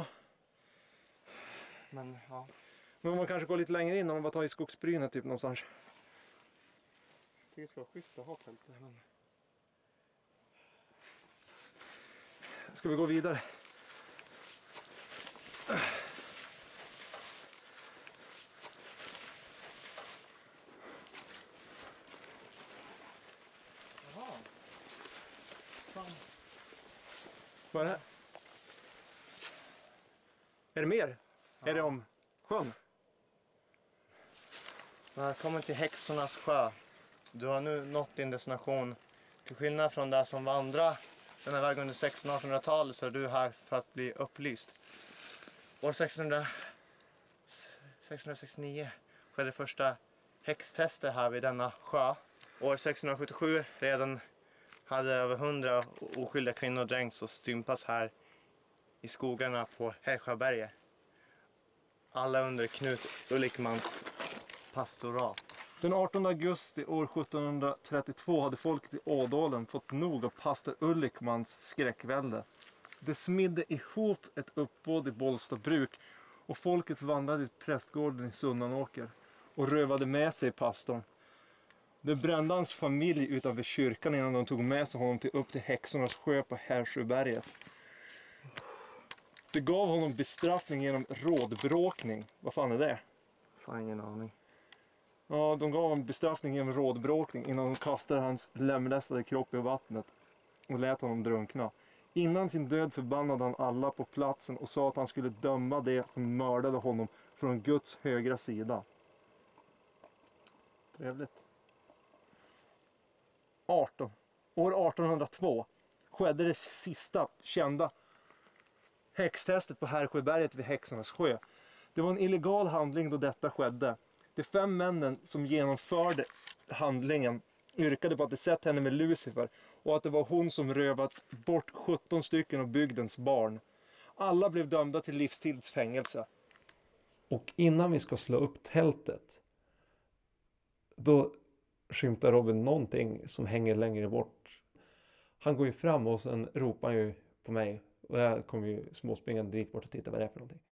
Men ja. Men om man kanske går lite längre in, om man bara tar i skogsbrynet typ någonstans. Jag tycker det ska vara schysst att ha fält. Men... Ska vi gå vidare? Vad är det här? Är det mer? Ja. Är det om sjön? Välkommen till Häxornas sjö. Du har nu nått din destination. Till skillnad från det som vandra den här vägen under sextonhundra- och artonhundratalet så är du här för att bli upplyst. År sextonhundra sextonhundrasextionio skedde det första häxtestet här vid denna sjö. År sextonhundrasjuttiosju redan hade över hundra oskyldiga kvinnor dränkts och stympats här i skogarna på Hällsjöberget. Alla under Knut Ullikmans pastorat. Den artonde augusti år sjuttonhundratrettiotvå hade folket i Ådalen fått nog av pastor Ullikmans skräckvälde. Det smidde ihop ett uppbåd i Bollstabruk och folket vandrade ut prästgården i Sunnanåker och rövade med sig pastorn. Det brände hans familj utanför kyrkan innan de tog med sig honom till, upp till Häxornas sjö på Härsjöberget. Det gav honom bestraffning genom rådbråkning. Vad fan är det? Fan, ingen aning. Ja, de gav honom bestraffning genom rådbråkning innan de kastade hans lemlästade kropp i vattnet och lät honom drunkna. Innan sin död förbannade han alla på platsen och sa att han skulle döma det som mördade honom från Guds högra sida. Trevligt. arton. År artonhundratvå skedde det sista kända häxtestet på Härsjöberget vid Häxornas sjö. Det var en illegal handling då detta skedde. De fem männen som genomförde handlingen yrkade på att de sett henne med Lucifer och att det var hon som rövat bort sjutton stycken av bygdens barn. Alla blev dömda till livstids fängelse. Och innan vi ska slå upp tältet, då skymtar Robin någonting som hänger längre bort. Han går ju fram och sen ropar han ju på mig. Och jag kommer ju småspringande dit bort och titta vad det är för någonting.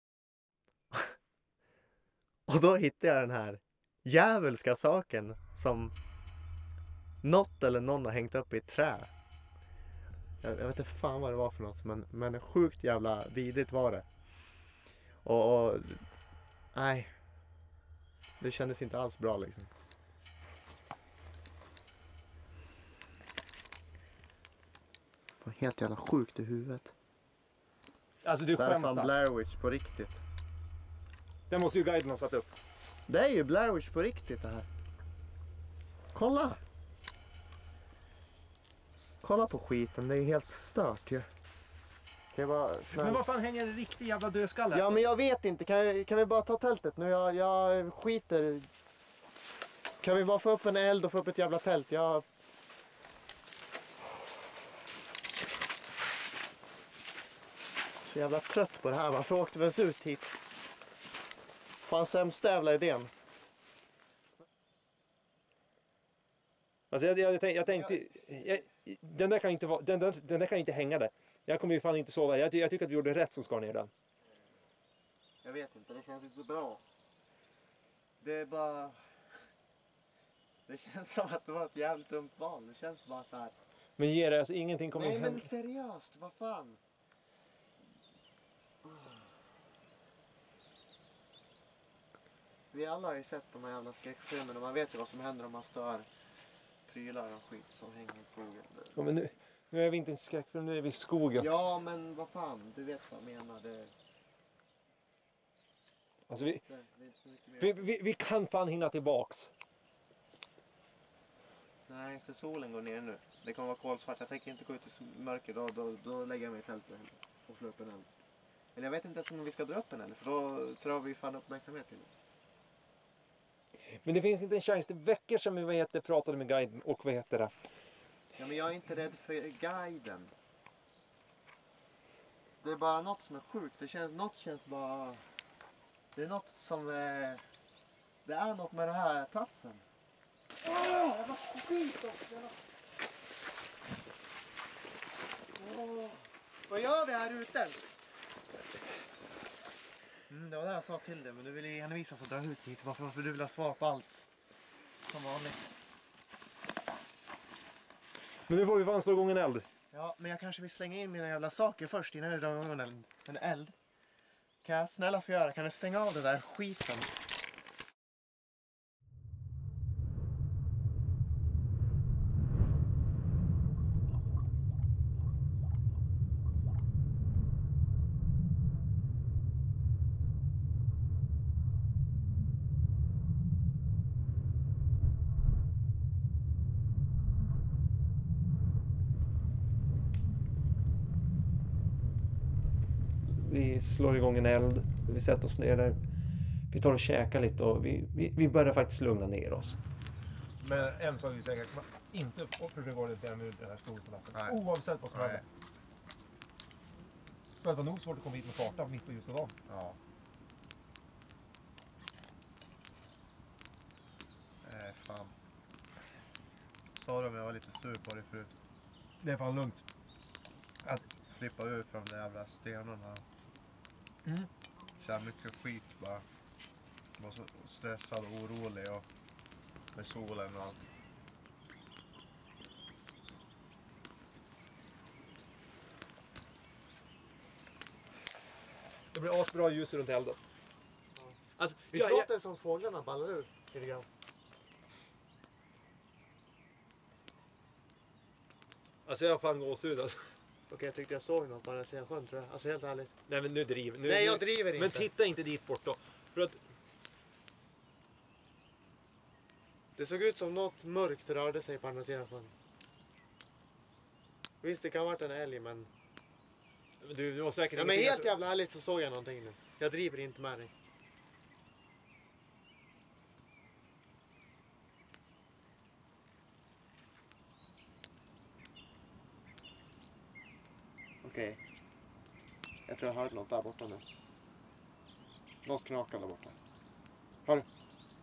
Och då hittar jag den här djävulska saken som något eller någon har hängt upp i ett trä. Jag, jag vet inte fan vad det var för något, men, men sjukt jävla vidrigt var det. Och, och nej, det kändes inte alls bra liksom. Fan, helt jävla sjukt i huvudet. Alltså du Det är fan skämtar. Blair Witch på riktigt. Det måste ju guiden ha satt upp. Det är ju Blair Witch på riktigt det här. Kolla! Kolla på skiten, det är helt stört ju. Kan jag bara... Men vad fan hänger en riktig jävla dödskalle? Ja, men jag vet inte. Kan, jag, kan vi bara ta tältet nu? Jag, jag skiter. Kan vi bara få upp en eld och få upp ett jävla tält? Jag... Så jävla trött på det här. Varför åkte vi ens ut hit? Fan, sämsta jävla idén. Alltså jag, jag, jag, jag tänkte, jag, den, där kan inte vara, den, där, den där kan inte hänga där. Jag kommer ju fan inte sova. Jag, jag tycker att vi gjorde rätt som skar ner den. Jag vet inte, det känns inte bra. Det är bara... Det känns som att det var ett jävligt dumt val. Det känns bara så här. Men ge det, alltså ingenting kommer Nej, hända. men seriöst, vad fan? Vi alla har ju sett de här jävla skräckfilmerna. Man vet ju vad som händer om man stör prylar och skit som hänger i skogen. Ja, men nu, nu är vi inte i en skräckfilm, nu är vi i skogen. Ja, men vad fan, du vet vad jag menar. Det, Alltså vi, det, det är inte så mycket mer. vi, vi, vi kan fan hinna tillbaks. Nej, för solen går ner nu. Det kommer vara kolsvart. Jag tänker inte gå ut i mörker. Då, då, då lägger jag mig i tältet och slår upp en eld. Eller jag vet inte ens om vi ska dra upp en eld. För då tror vi fan uppmärksamhet till oss. Men det finns inte en chans. Det veckor sedan vi vad heter, pratade med guiden och vad heter det? Ja, men jag är inte rädd för guiden. Det är bara något som är sjukt. Det känns, något känns bara... Det är något som är... Det är något med den här platsen. Åh, jag var skit också. Åh, vad gör vi här ute? Mm, det var det jag sa till dig, men du ville gärna visa så dra ut hit. Varför, varför du vill ha svar på allt. Som vanligt. Men nu får vi fan slå igång en eld. Ja, men jag kanske vill slänga in mina jävla saker först innan jag drar igång en, en eld. Kan jag snälla få göra? Kan jag stänga av det där skiten? Vi slår igång en eld, vi sätter oss ner där. Vi tar och käkar lite och vi, vi, vi börjar faktiskt lugna ner oss. Men en sak är säkert, inte försöka orientera mig ut den här skogen på natten. Oavsett vad som händer. Det var nog svårt att komma hit med farta mitt på ljusa dagen. Ja. Nej, fan. Sa du om jag var lite sur på dig förut? Det är fan lugnt. Flippa ur från de jävla stenarna. Mm. Så här mycket skit bara. Jag var så stressad och orolig och med solen och allt. Det blir asbra ljus runt elden. Ja. Alltså, Visst jag, låter jag, det som fåglarna ballar ur lite grann? alltså jag har fan gåshud alltså. Okej, jag tyckte jag såg något på den sidan sjön tror jag. Alltså helt ärligt. Nej men nu driver nu, Nej, jag nu, driver inte. Men titta inte dit bort då. För att Det såg ut som något mörkt rörde sig på andra sidan sjön. Visst, det kan ha varit en älg, men... du, du har säkert Ja, men ingenting helt att- jävla ärligt så såg jag någonting nu. Jag driver inte med dig. Okej. Jag tror jag hörde något där borta nu. Något knakar där borta. Hör du?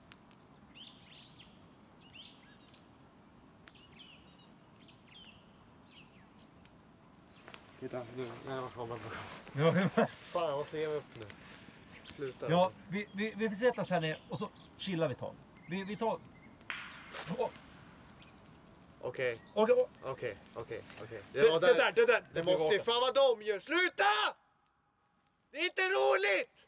Titta, nu. Nej, vad kommer på. Ja, Fan, jag måste ge mig upp nu. Sluta. ja vi, vi, vi sätter oss här ner och så chillar vi ett tag. Vi, vi tar... Åh, Okej, okej, åh. okej, okej, okej. Det, Det var det där. där, det där! Det måste ju fan vara de gör. Sluta! Det är inte roligt!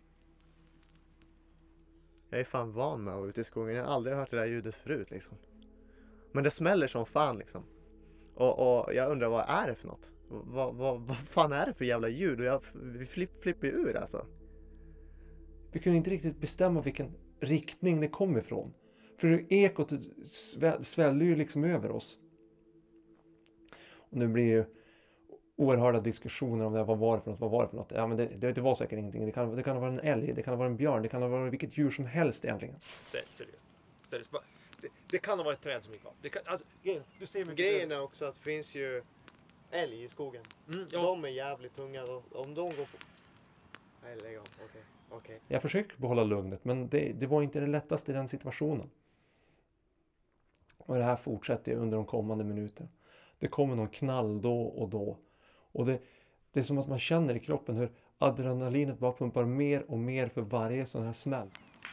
Jag är fan van med att vara ute i skogen. Jag har aldrig hört det där ljudet förut liksom. Men det smäller som fan liksom. Och, och jag undrar, vad är det för något? Vad, vad, vad fan är det för jävla ljud? Och jag vi flipp, flippar ur alltså. Vi kunde inte riktigt bestämma vilken riktning det kom ifrån. För ekot svä- svällde ju liksom över oss. Och nu blir ju oerhörda diskussioner om det. Vad var det för något? Vad var det för något? Ja, men det, det, det var säkert ingenting. Det kan, det kan ha varit en älg, det kan ha varit en björn, det kan ha varit vilket djur som helst egentligen. Seriöst. Seriöst. Va- Det, det kan ha varit ett träd som gick av. Det kan, alltså, grejen- du ser mycket... Grejen är också att det finns ju älg i skogen. Mm, ja. De är jävligt tunga. De- Om de går på... Nej, lägg av. Okej, okej. Jag försöker behålla lugnet, men det, det var inte det lättaste i den situationen. Och det här fortsätter ju under de kommande minuterna. Det kommer någon knall då och då. Och det, det är som att man känner i kroppen hur adrenalinet bara pumpar mer och mer för varje sån här smäll.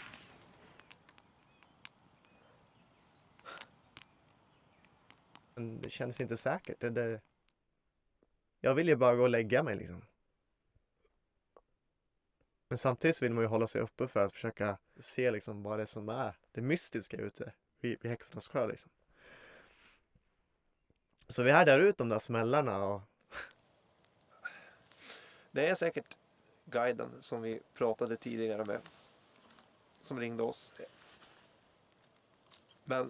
Men det känns inte säkert. Det, det... Jag vill ju bara gå och lägga mig liksom. Men samtidigt så vill man ju hålla sig uppe för att försöka se liksom vad det är som är det mystiska ute vid, vid Häxornas sjö liksom. Så vi härdar ut de där smällarna och... Det är säkert guiden som vi pratade tidigare med som ringde oss. Men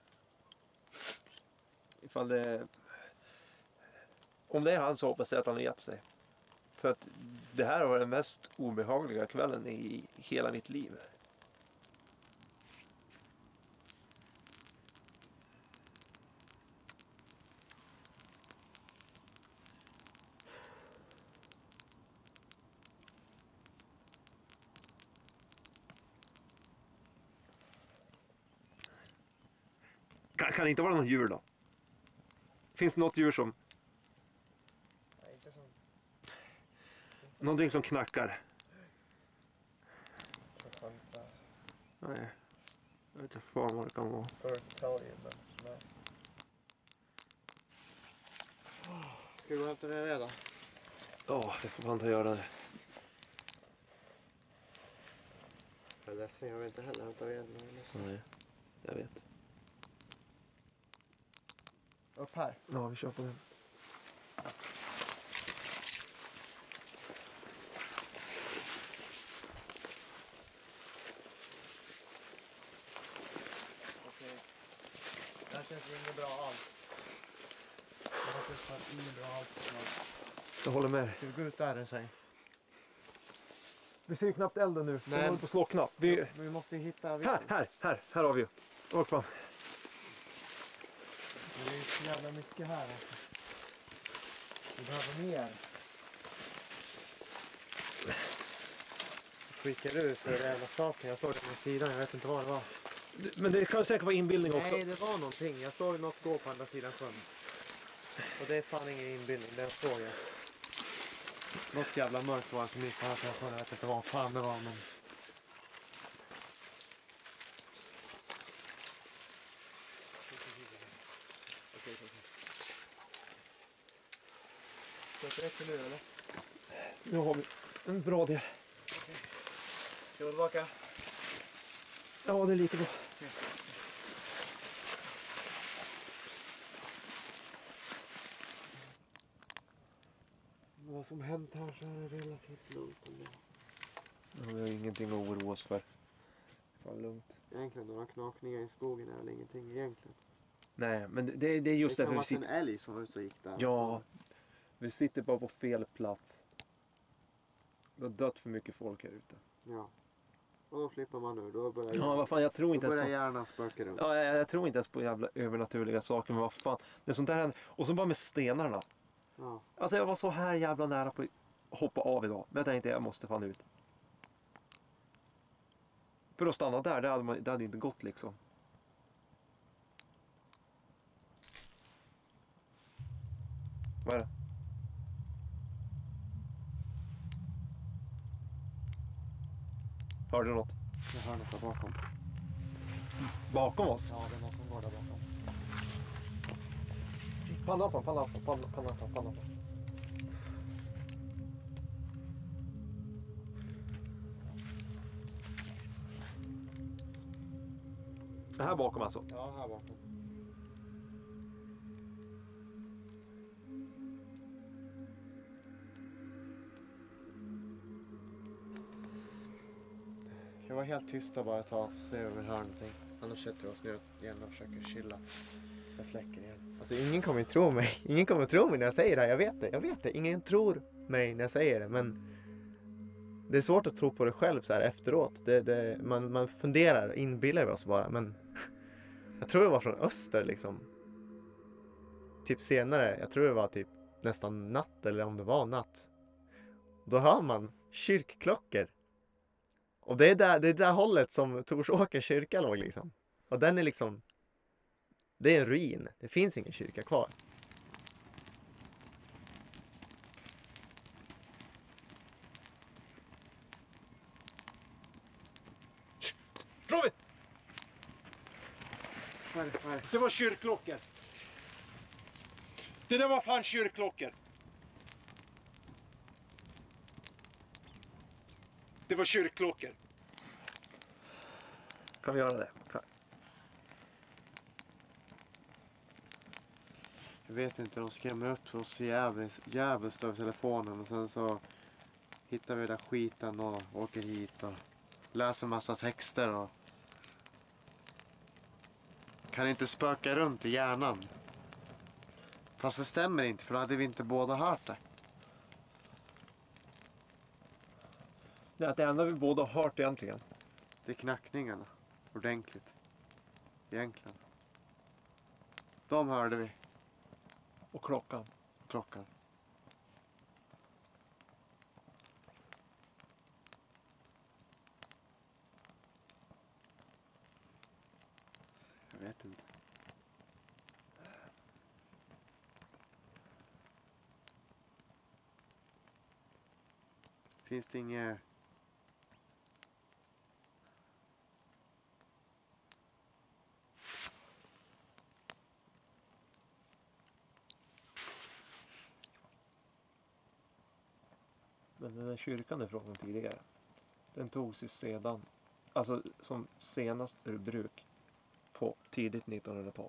ifall det om det är han så hoppas jag att han har gett sig. För att det här var den mest obehagliga kvällen i hela mitt liv. Kan, kan det inte vara någon djur då? Finns det något djur som... Nej, inte som... Någonting som knackar? Nej. Jag vet inte fan vad det kan vara. Sorry to tell you, men... Nej. Ska vi gå och hämta mer ved då? Ja, det får man inte göra det. Jag är ledsen, jag vill inte heller hämta ved. Men jag är ledsen. Nej, jag vet. Upp här. Ja, vi kör på den. Okej. Det här känns inget bra alls. Det här känns fan inget bra alls. Jag håller med. Ska vi gå ut där en sväng? Vi ser ju knappt elden nu. Den Nej. håller på att slå Vi... Vi måste ju hitta Här, veden. här, här. Här har vi ju. Åk fram. Det är ju så jävla mycket här alltså. Vi behöver mer. Skickar ut för den jävla saken. Jag såg det på sidan. Jag vet inte vad det var. Men det kan säkert vara inbildning också. Nej, det var någonting. Jag såg något gå på andra sidan sjön. Och det är fan ingen inbildning. Den såg jag. Något jävla mörkt var det som gick på här telefonen. Jag vet inte vad fan det var, men... Ska det räcka nu eller? Nu har vi en bra del. Ska vi tillbaka? Ja, det är lite bra. Vad som hänt här så är det relativt lugnt ändå. Ja, vi har ingenting att oroa oss för. Fan lugnt. Egentligen, några knakningar i skogen är väl ingenting egentligen. Nej, men det, det är just det kan därför vi vara sitter... en älg som var ute och gick där. Ja, vi sitter bara på fel plats. Det har dött för mycket folk här ute. Ja. Och då flippar man nu. Då börjar, Ja, vad fan, jag tror då inte börjar ens på... hjärnan spöka runt. Ja, jag, jag tror inte ens på jävla övernaturliga saker, men vad fan. Det är sånt där händer. Och så bara med stenarna. Ja. Alltså jag var så här jävla nära på att hoppa av idag. Men jag tänkte jag måste fan ut. För att stanna där, det hade, man, det hade inte gått liksom. Vad är det? Hörde du något? Jag hör något där bakom. Bakom oss? Ja, det är någon som går där bakom. Pannlampan, pannlampan, pannlampan, pannlampan. Det här bakom alltså? Ja, här bakom. Jag var helt tysta bara ett tag, se om vi hör någonting. Annars sätter vi oss ner igen och försöker chilla. Jag släcker igen. Alltså ingen kommer ju tro mig. Ingen kommer tro mig när jag säger det här. Jag vet det, jag vet det. Ingen tror mig när jag säger det. Men det är svårt att tro på det själv så här efteråt. Det, det, man, man funderar, inbillar vi oss bara. Men jag tror det var från öster liksom. Typ senare, jag tror det var typ nästan natt eller om det var natt. Då hör man kyrkklockor. Och det är där, det är där hållet som Torsåker kyrka låg liksom. Och den är liksom, det är en ruin. Det finns ingen kyrka kvar. Robin! Vad är det, vad är det? Det var kyrkklockor. Det där var fan kyrkklockor. Det var kyrkklockor. Kan vi göra det? Kan. Jag vet inte, de skrämmer upp oss jävligt, jävligt över telefonen. Och sen så hittar vi där skiten och åker hit och läser massa texter och kan inte spöka runt i hjärnan. Fast det stämmer inte, för då hade vi inte båda hört det. Det är att det enda vi båda har hört egentligen. Det är knackningarna. Ordentligt. Egentligen. De hörde vi. Och klockan. Klockan. Jag vet inte. Finns det inget... Men den där kyrkan är från tidigare. Den togs ju sedan, alltså som senast ur bruk på tidigt nittonhundratal.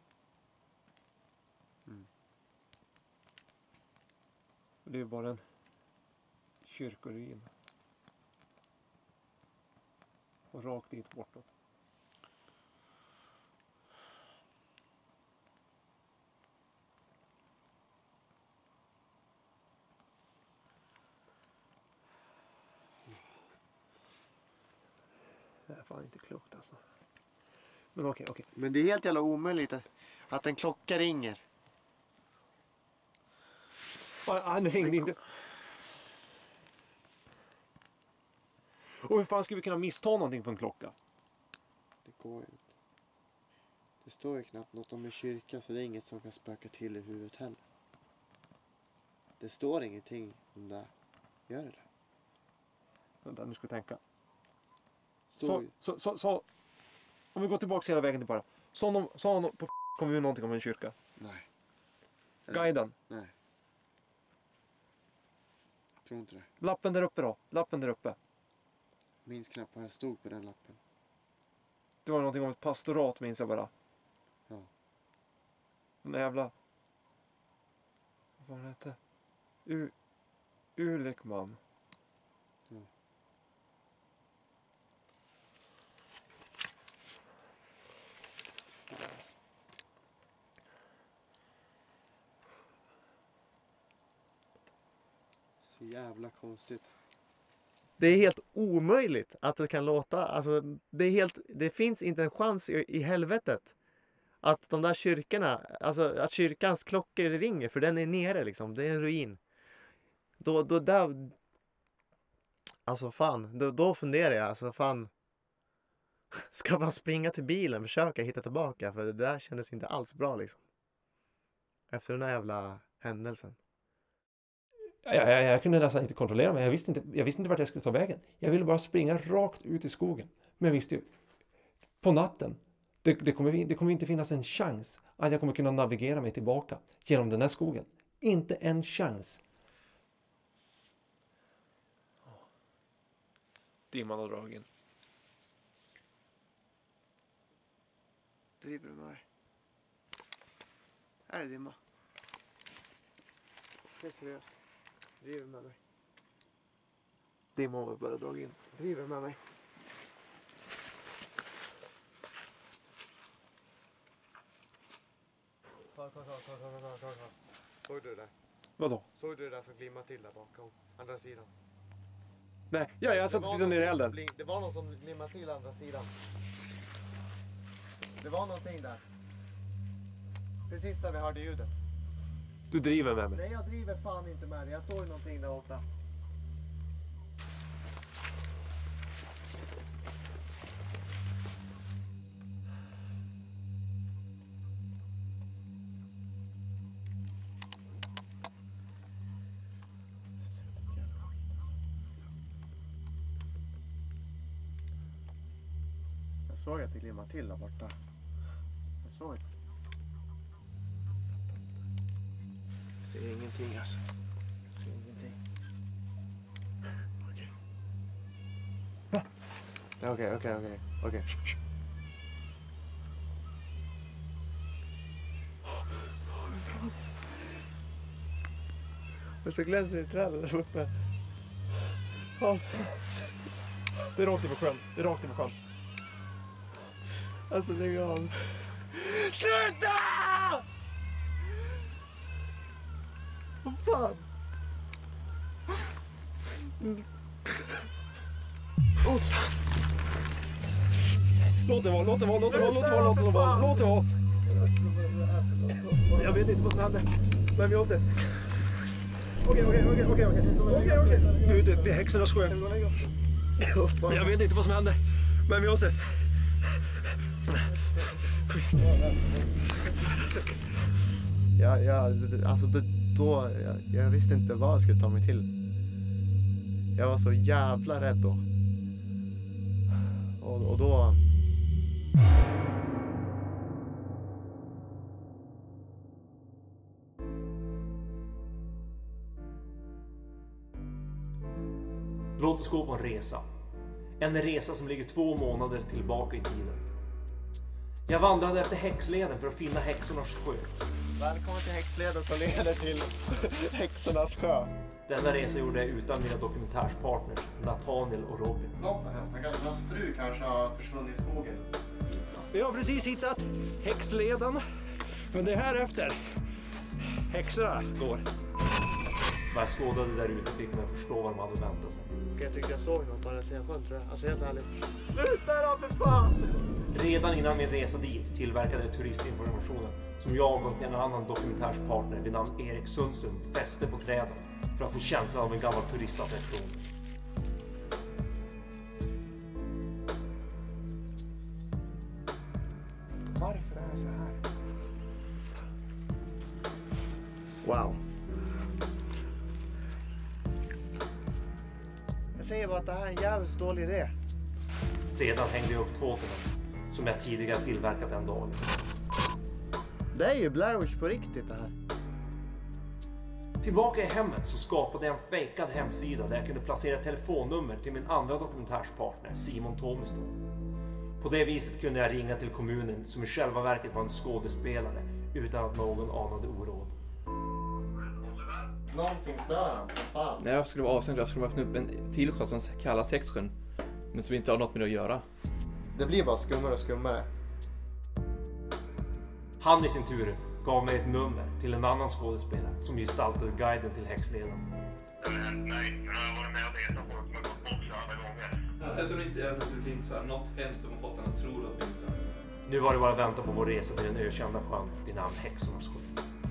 Mm. Det är ju bara en kyrkoruin. Och rakt dit bortåt. Det är fan inte klokt alltså. Men okej, okej. Men det är helt jävla omöjligt att, att en klocka ringer. Ah, ah, nu ringde inte. Och hur fan ska vi kunna missta någonting på en klocka? Det går ju inte. Det står ju knappt något om en kyrka, så det är inget som kan spöka till i huvudet heller. Det står ingenting om det. Gör det? Vänta, nu ska vi tänka. Står Så, ju- så, så, så, om vi går tillbaka hela vägen till bara. Sa någon, sa någon på kommun någonting om en kyrka? Nej. Guiden. Nej. Jag tror inte det. Lappen där uppe då. Lappen där uppe. Minns knappt vad det stod på den lappen. Det var någonting om ett pastorat minns jag bara. Ja. Den där jävla... Vad var den hette? U... Ulekman. Ja. Så jävla konstigt. Det är helt omöjligt att det kan låta, alltså det är helt, det finns inte en chans i, i helvetet att de där kyrkorna, alltså att kyrkans klockor ringer, för den är nere liksom, det är en ruin. Då, då där, alltså fan, då, då funderar jag, alltså fan, ska man springa till bilen och försöka hitta tillbaka, för det där kändes inte alls bra liksom. Efter den här jävla händelsen. Jag, jag, jag kunde nästan inte kontrollera mig. Jag visste inte, jag visste inte vart jag skulle ta vägen. Jag ville bara springa rakt ut i skogen. Men jag visste ju, på natten, det, det, kommer, det kommer inte finnas en chans att jag kommer kunna navigera mig tillbaka genom den här skogen. Inte en chans. Dimman har dragit in. Driver du med mig? Här är dimma. Helt seriöst. Driver med mig. Dimman har börjat dra in. Driver med mig. Ta, ta, ta, ta, ta, ta, ta, ta. Såg du det där? Vadå? Såg du det där som glimmade till där bakom? Andra sidan. Nej, ja, jag satt Det var precis nere i någonting som elden. blink- Det var någon som glimmade till andra sidan. Det var någonting där. Precis där vi hörde ljudet. Du driver med mig. Nej, jag driver fan inte med det. Jag såg någonting där borta. Jag såg att det glimmade till där borta. Jag såg det. Jag ser ingenting alltså. Jag ser ingenting. Okej. Va? Ja, Okej, okej, okej. Okej. Och så glänser det i träden där uppe. Det är rakt över sjön. Det är rakt över sjön. Alltså lägg av. Sluta! Vad fan? Oh. Låt det vara, låt det vara, låt det vara, låt det vara, låt det vara, låt det vara. Jag vet inte vad som hände. Men vi har sett. Okej, okej, okej, okej, okej. Okej, okej. Du är ute vid häxornas sjö. Jag vet inte vad som hände. Men vi har sett. Ja, ja, alltså det, då, jag, jag visste inte vad jag skulle ta mig till. Jag var så jävla rädd då. Och, och då... Låt oss gå på en resa. En resa som ligger två månader tillbaka i tiden. Jag vandrade efter häxleden för att finna häxornas sjö. Välkommen till häxleden som leder till häxornas sjö. Denna resa gjorde jag utan mina dokumentärspartners Nathaniel och Robin. Något har hänt. Hans fru kanske har försvunnit i skogen. Vi har precis hittat häxleden. Men det är här efter häxorna går. Vad jag skådade där ute fick mig att förstå vad de hade väntat sig. Jag tyckte jag såg något på den sidan sjön, tror jag. Alltså helt ärligt. Sluta då för fan! Redan innan min resa dit tillverkade jag turistinformationen som jag och en annan dokumentärspartner vid namn Erik Sundström fäste på träden för att få känslan av en gammal turistattraktion. Varför är det så här? Wow. säger bara att det här är en jävligt dålig idé. Sedan hängde jag upp två till dem, som jag tidigare tillverkat en dag. Det är ju Blair Witch på riktigt det här. Tillbaka i hemmet så skapade jag en fejkad hemsida där jag kunde placera telefonnummer till min andra dokumentärspartner, Simon Thomestad. På det viset kunde jag ringa till kommunen, som i själva verket var en skådespelare, utan att någon anade oråd. Någonting stör han, fan. Nej, jag skulle vara avstängd. Jag skulle öppna upp en till sjö som kallas Häxsjön, men som inte har något med det att göra. Det blir bara skummare och skummare. Han i sin tur gav mig ett nummer till en annan skådespelare som gestaltade guiden till häxleden. Det har hänt mig, men jag har varit med och vetat folk som har gått bort så alla gånger. Jag sätter hon inte överhuvudtaget så här, något hänt som har fått henne att tro att vi ska. Nu var det bara att vänta på vår resa till den ökända sjön vid namn Häxornas sjö.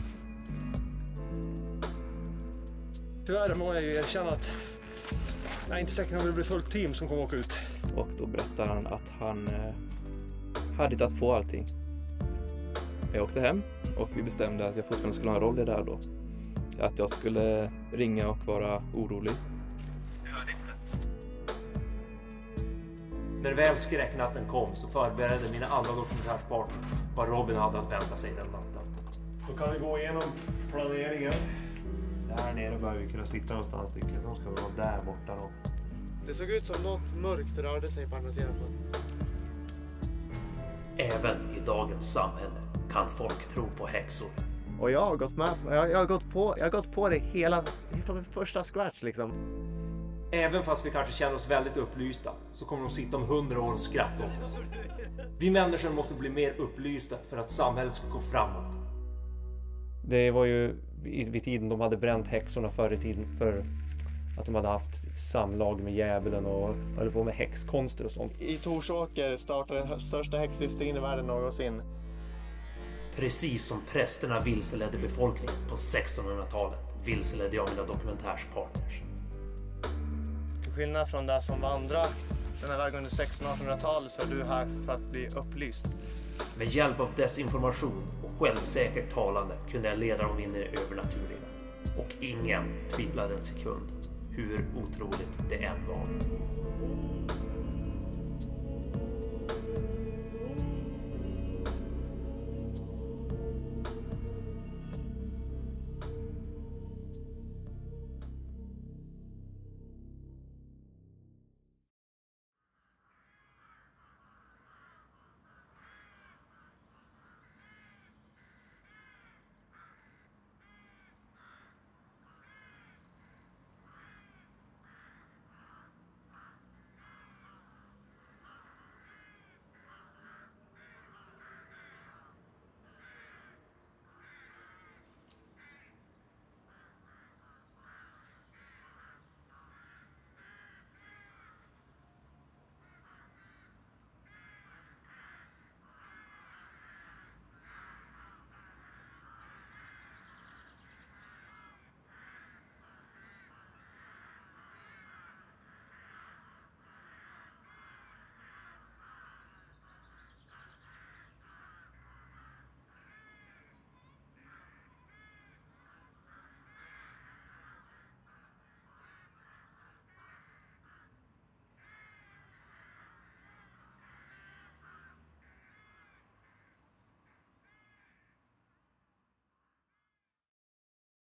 Tyvärr må jag ju erkänna att jag är inte säker om det blir fullt team som kommer åka ut. Och då berättar han att han eh, hade hittat på allting. Jag åkte hem och vi bestämde att jag fortfarande skulle ha en roll i det här då. Att jag skulle ringa och vara orolig. När väl skräcknatten kom så förberedde mina andra dokumentärspartner vad Robin hade att vänta sig den natten. Då kan vi gå igenom planeringen. Där nere bör vi kunna sitta någonstans, tycker jag. De ska vara där borta då. Det såg ut som något mörkt rörde sig på andra sidan. Även i dagens samhälle kan folk tro på häxor. Och jag har gått med, jag, jag har gått på, jag har gått på det hela, från första scratch liksom. Även fast vi kanske känner oss väldigt upplysta så kommer de sitta om hundra år och skratta åt oss. Vi människor måste bli mer upplysta för att samhället ska gå framåt. Det var ju vid tiden de hade bränt häxorna förr i tiden för att de hade haft samlag med djävulen och höll på med häxkonster och sånt. I Torsåker startade den största häxdistrin i världen någonsin. Precis som prästerna vilseledde befolkningen på sextonhundratalet vilseledde jag mina dokumentärspartners. Till skillnad från det som vandrar den här vägen under sextonhundra- och artonhundratalet så är du här för att bli upplyst. Med hjälp av desinformation och självsäkert talande kunde jag leda dem in i det övernaturliga. Och ingen tvivlade en sekund, hur otroligt det än var.